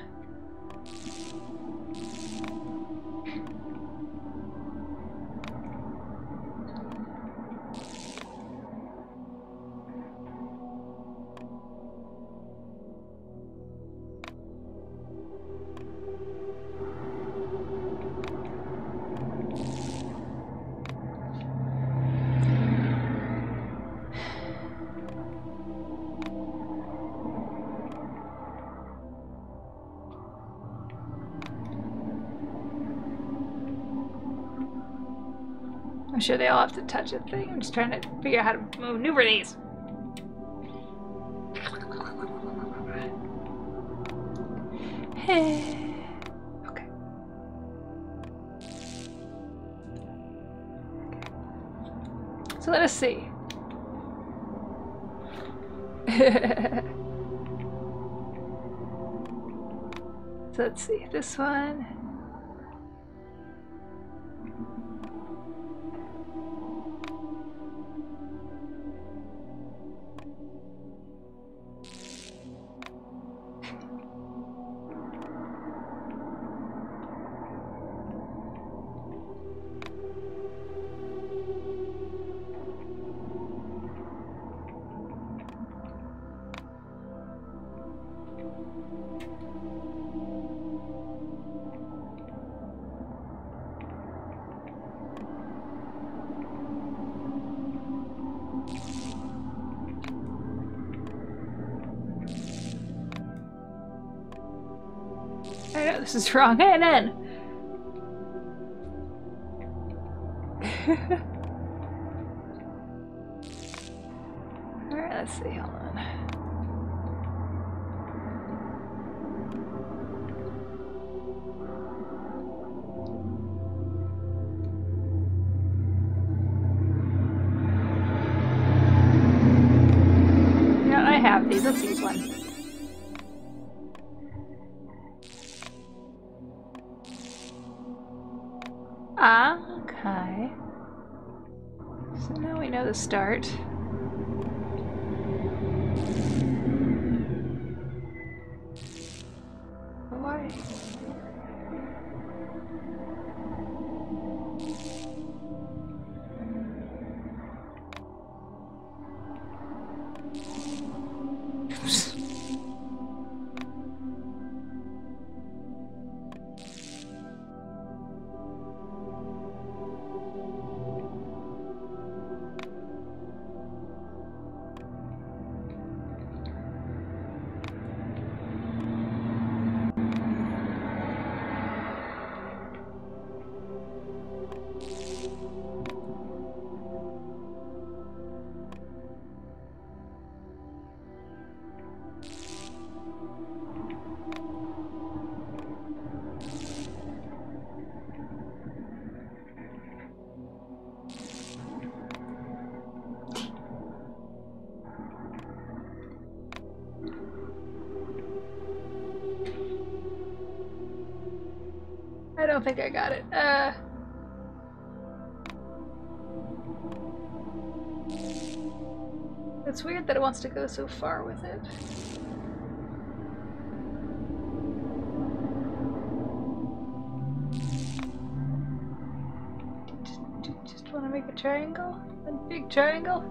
I'm sure they all have to touch a thing. I'm just trying to figure out how to maneuver these. Okay. So let us see. So let's see. This one. I know this is wrong. And then. Alright, let's see. Hold on. Yeah, I have these. Let's use one. Okay. So now we know the start. Why? I don't think I got it. It's weird that it wants to go so far with it. Just want to make a triangle? A big triangle?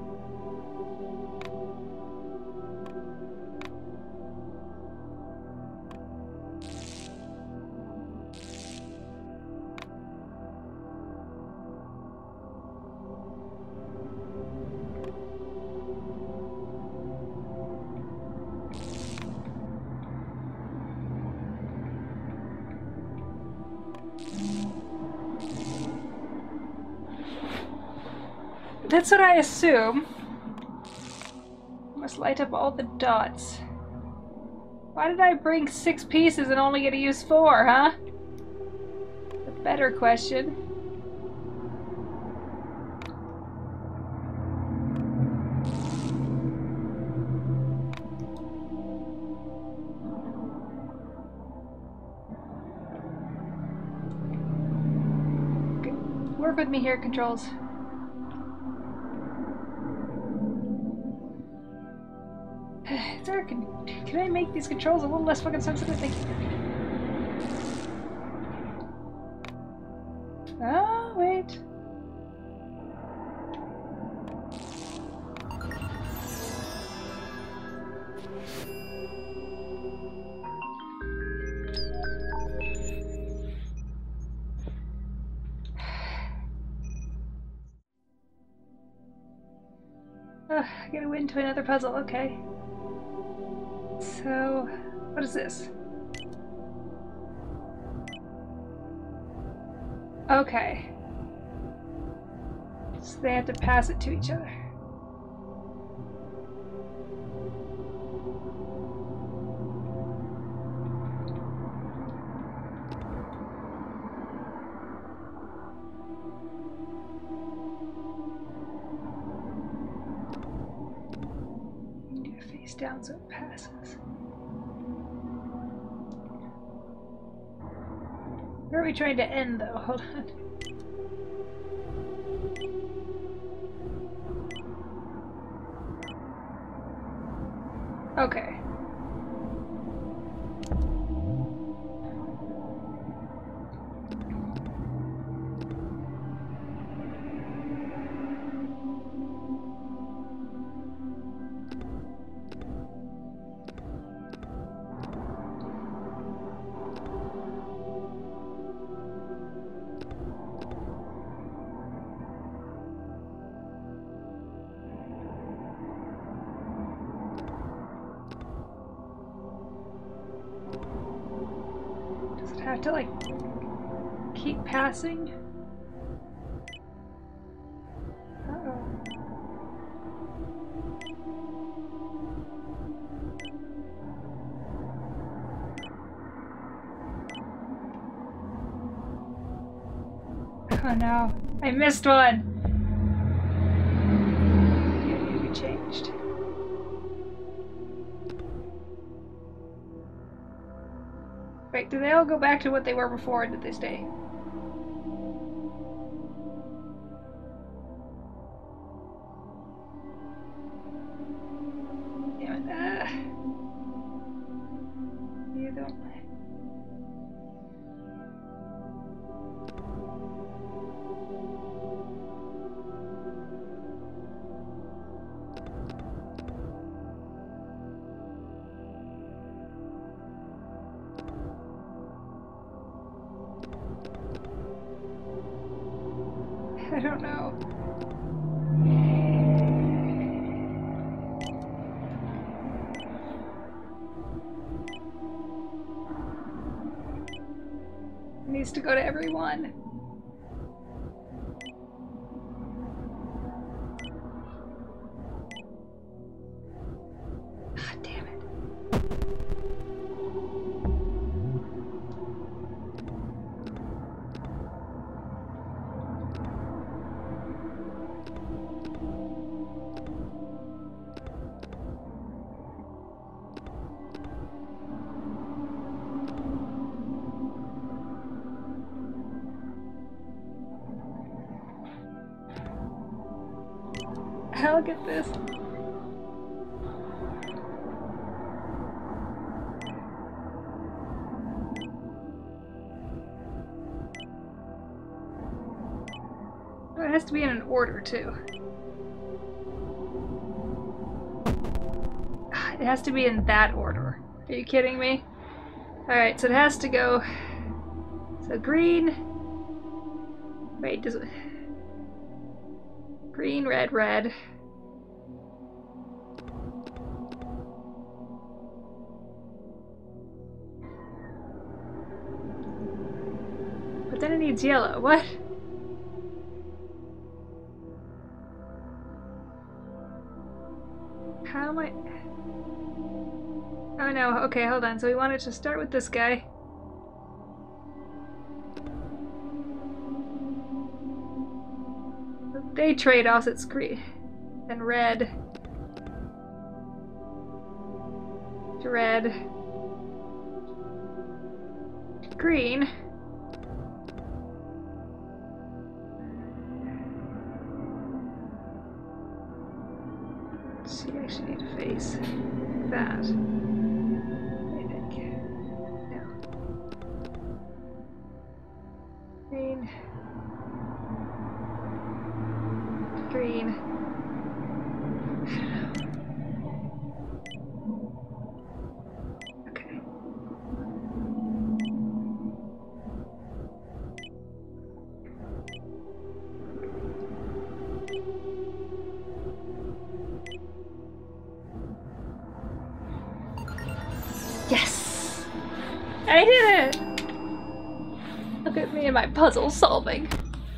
That's what I assume. Must light up all the dots. Why did I bring 6 pieces and only get to use 4, huh? The better question. Okay. Work with me here, controls. Sure, can I make these controls a little less fucking sensitive? Thank you. Oh, wait. I gotta win to another puzzle, okay. So, what is this? Okay. So they have to pass it to each other. Do it face down so it passes. Where are we trying to end though? Hold on. Okay. Have to like keep passing. Uh-oh. Oh no, I missed one. It need to be changed. Wait, do they all go back to what they were before, or did they stay? Damn it. You don't. I don't know. It needs to go to everyone. God damn it. I'll get this. Oh, it has to be in an order too. It has to be in that order. Are you kidding me? Alright, so it has to go. So green. Wait, does it. Green, red, red. But then it needs yellow. What? How am I? Oh no, okay, hold on. So we wanted to start with this guy. They trade offsets green and red to red, green. So you actually need to face that. I did it! Look at me and my puzzle solving.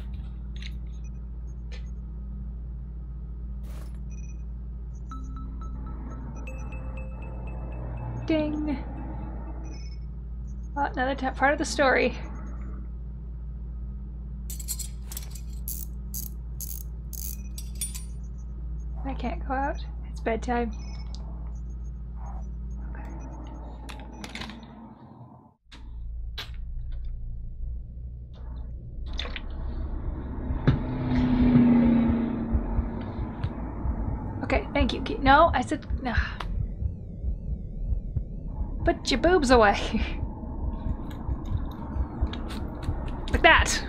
Ding. Oh, another part of the story. I can't go out. It's bedtime. Okay, thank you. No, I said no. Put your boobs away. Like that.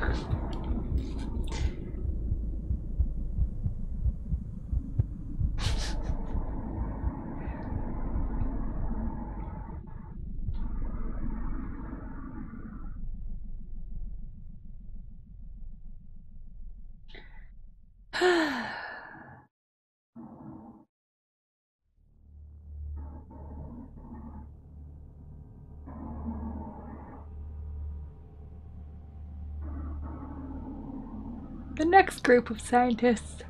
The next group of scientists.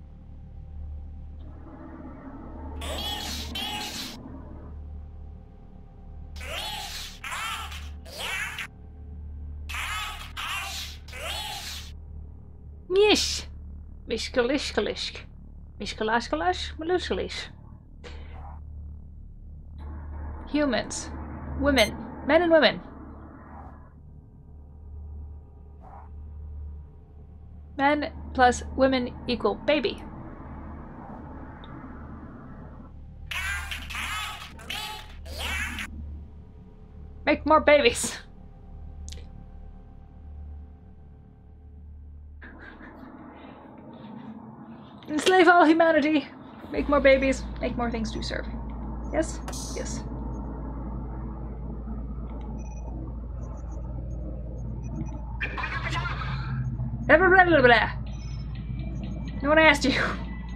Yesh. Mishkalishkalish. Mishkalashkalash. Malushkalish. Humans. Women. Men and women. Men plus women equal baby. Make more babies. Enslave all humanity. Make more babies. Make more things to serve. Yes? Yes. Blah, blah, blah, blah, blah. No one asked you.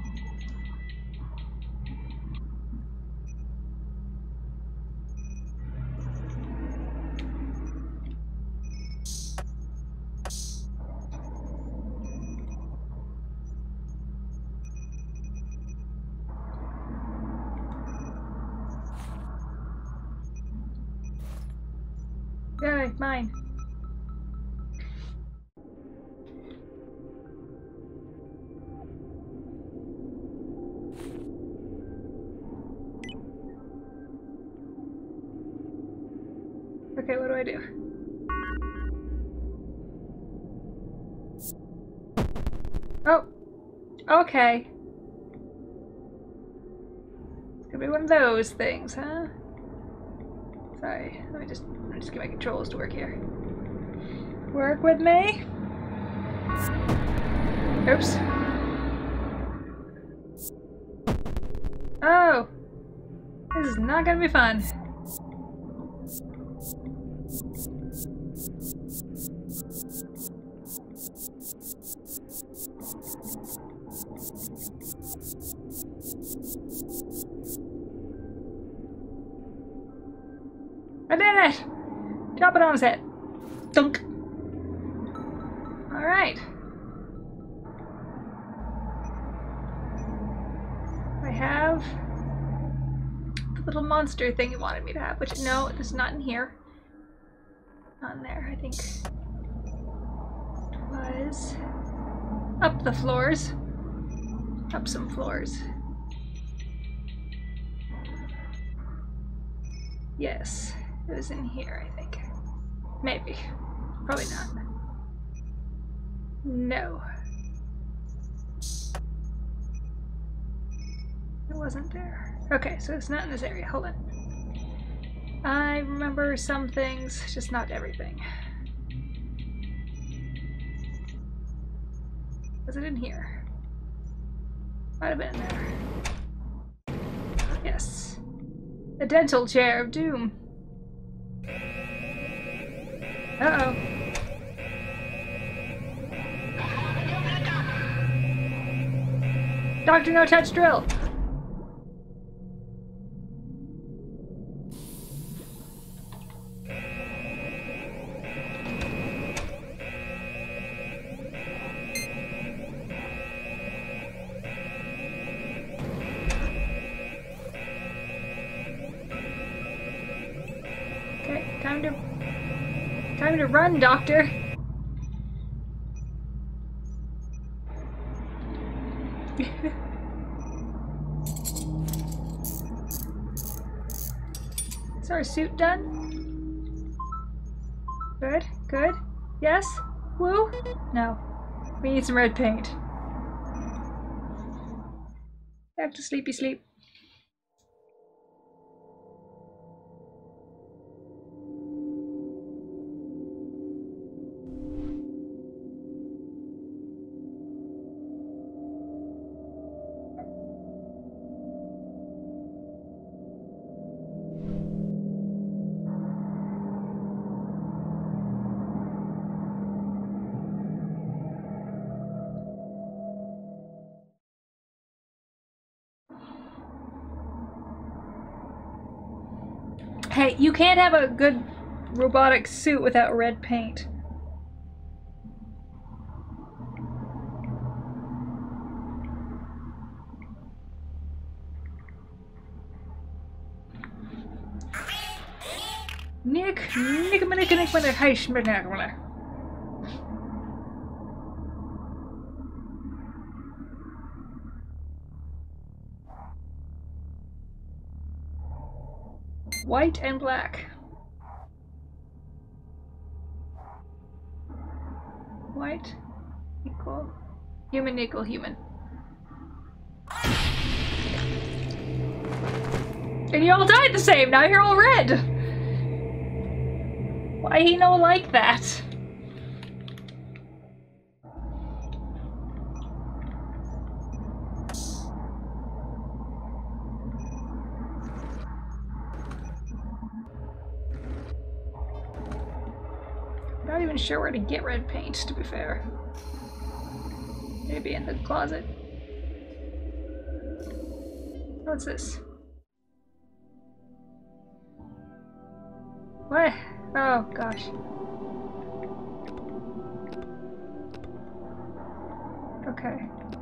Yay, mine. Okay, what do I do? Oh! Okay. It's gonna be one of those things, huh? Sorry, let me just get my controls to work here. Work with me? Oops. Oh! This is not gonna be fun. I did it! Drop it on his head. Dunk. Alright. I have the little monster thing you wanted me to have, which no, it's not in here. Not in there, I think. It was up the floors. Up some floors. Yes. It was in here, I think. Maybe. Probably not. No. It wasn't there. Okay, so it's not in this area. Hold on. I remember some things, just not everything. Was it in here? Might have been in there. Yes. The dental chair of doom. Uh-oh. Dr. No Touch Drill! Time to run, Doctor. Is our suit done? Good, good. Yes? Woo? No. We need some red paint. Back to sleepy sleep. Hey, you can't have a good robotic suit without red paint. Nick, white and black. White equal human equal human. And you all died the same, now you're all red! Why he no like that? Not even sure where to get red paint, to be fair. Maybe in the closet. What's this? What? Oh gosh. Okay.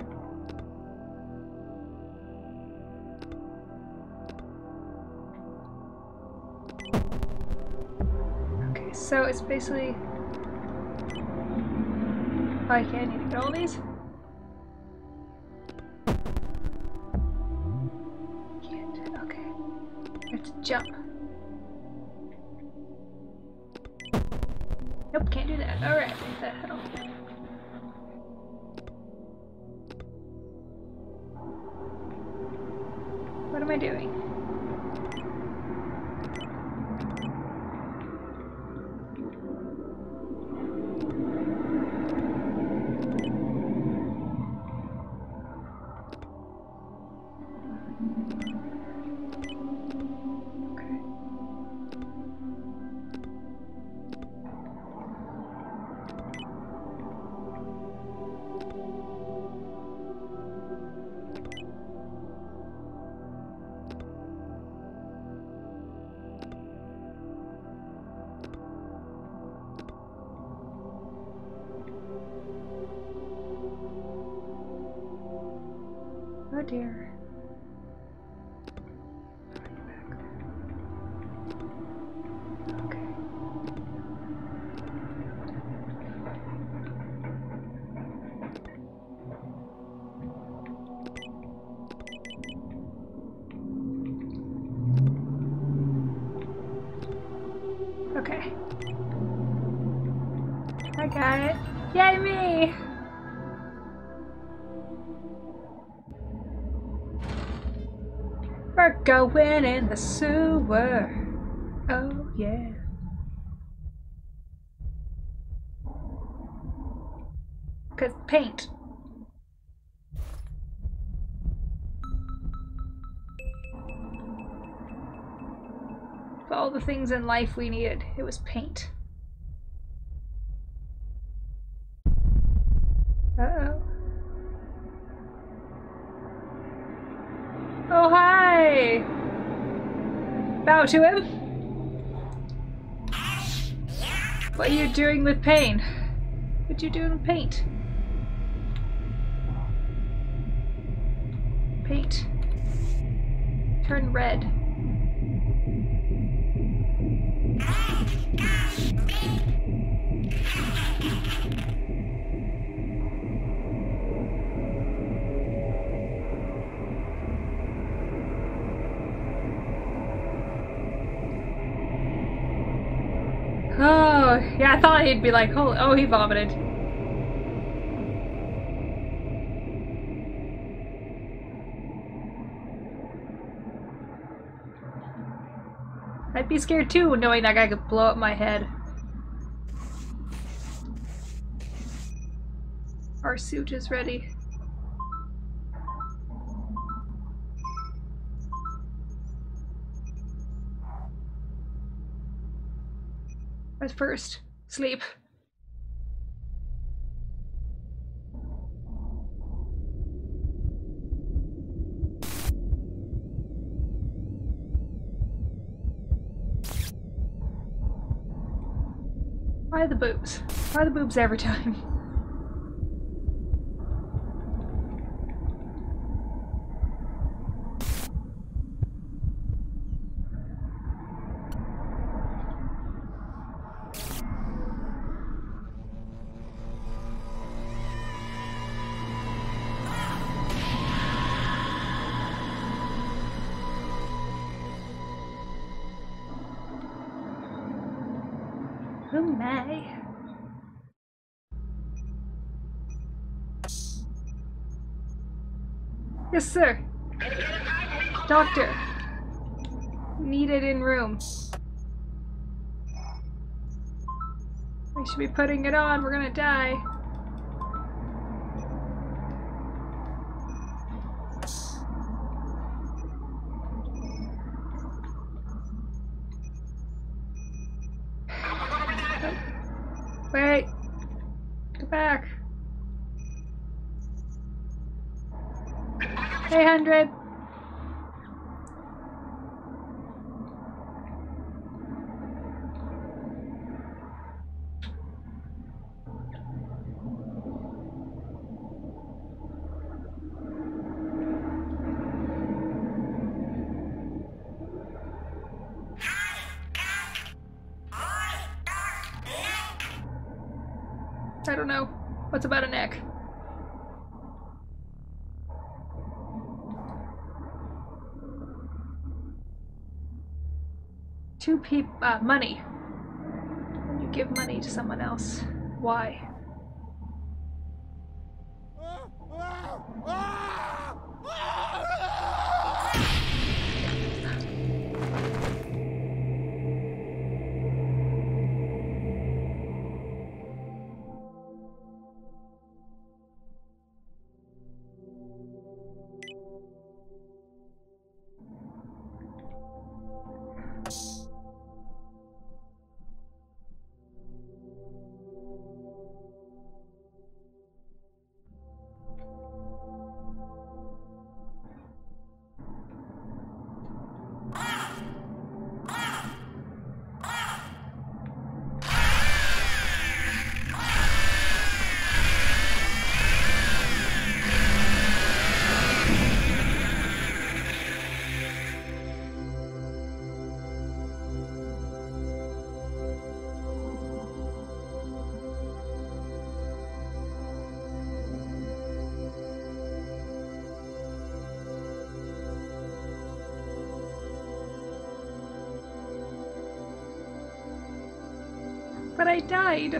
Okay, so it's basically... Oh, I can't need to get all these? Can't. Okay. I have to jump. Nope, can't do that. Alright, what the hell? What am I doing? Oh dear. Okay. Okay. I got it. Yay me! We're going in the sewer. Oh yeah. Cause paint. For all the things in life we needed, it was paint. Uh-oh. Oh, hi! Bow to him. What are you doing with paint? What you doing with paint? Paint. Turn red. Oh, yeah, I thought he'd be like, oh, he vomited. I'd be scared too, knowing that guy could blow up my head. Our suit is ready. But first, sleep. Why the boobs? Why the boobs every time? Oh my. Yes, sir. Doctor. Needed in room. We should be putting it on. We're gonna die. Wait. Go back. Hey, 100. I don't know. What's about a neck? Two people. Money. When you give money to someone else. Why? But I died.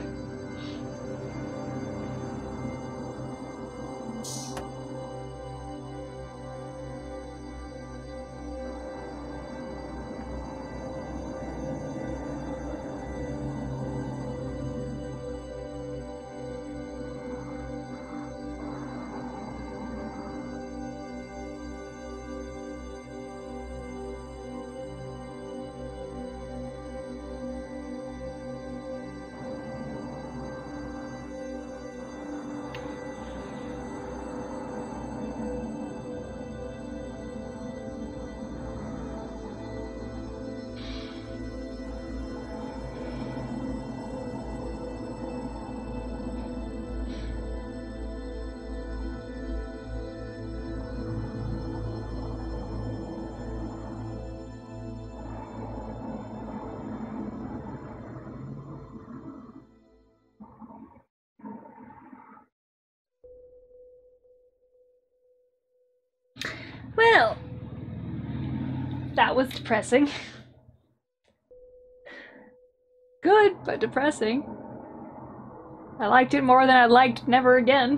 Well, that was depressing. good, but depressing. I liked it more than I liked Never Again.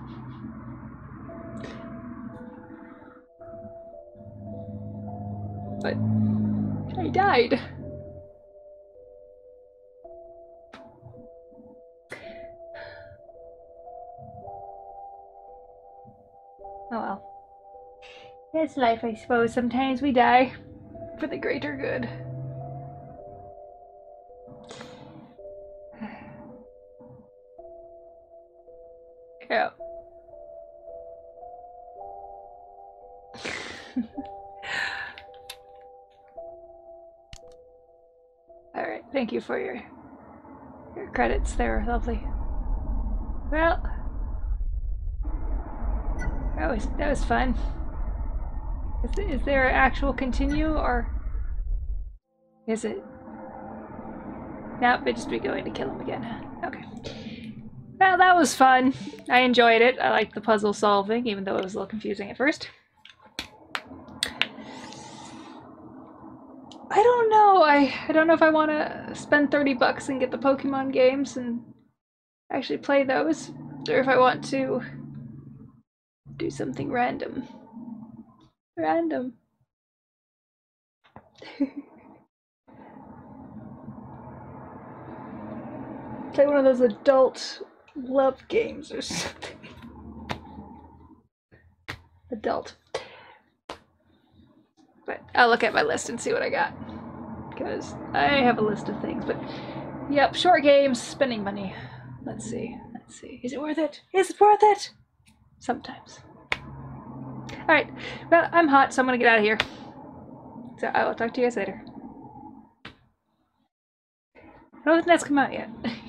But I died. Oh well. It's life, I suppose. Sometimes we die for the greater good. Yeah. Alright, thank you for your credits. They were lovely. Well, that was fun. Is there an actual continue, or is it? Nope, it'd just be going to kill him again. Okay. Well, that was fun. I enjoyed it. I liked the puzzle solving, even though it was a little confusing at first. I don't know. I don't know if I want to spend $30 and get the Pokemon games and actually play those, or if I want to do something random. Random. Play one of those adult love games or something. Adult. But I'll look at my list and see what I got, because I have a list of things. But yep, short games, spending money. Let's see. Is it worth it? Is it worth it? Sometimes. Alright, well, I'm hot, so I'm gonna get out of here. So I will talk to you guys later. I don't think that's come out yet.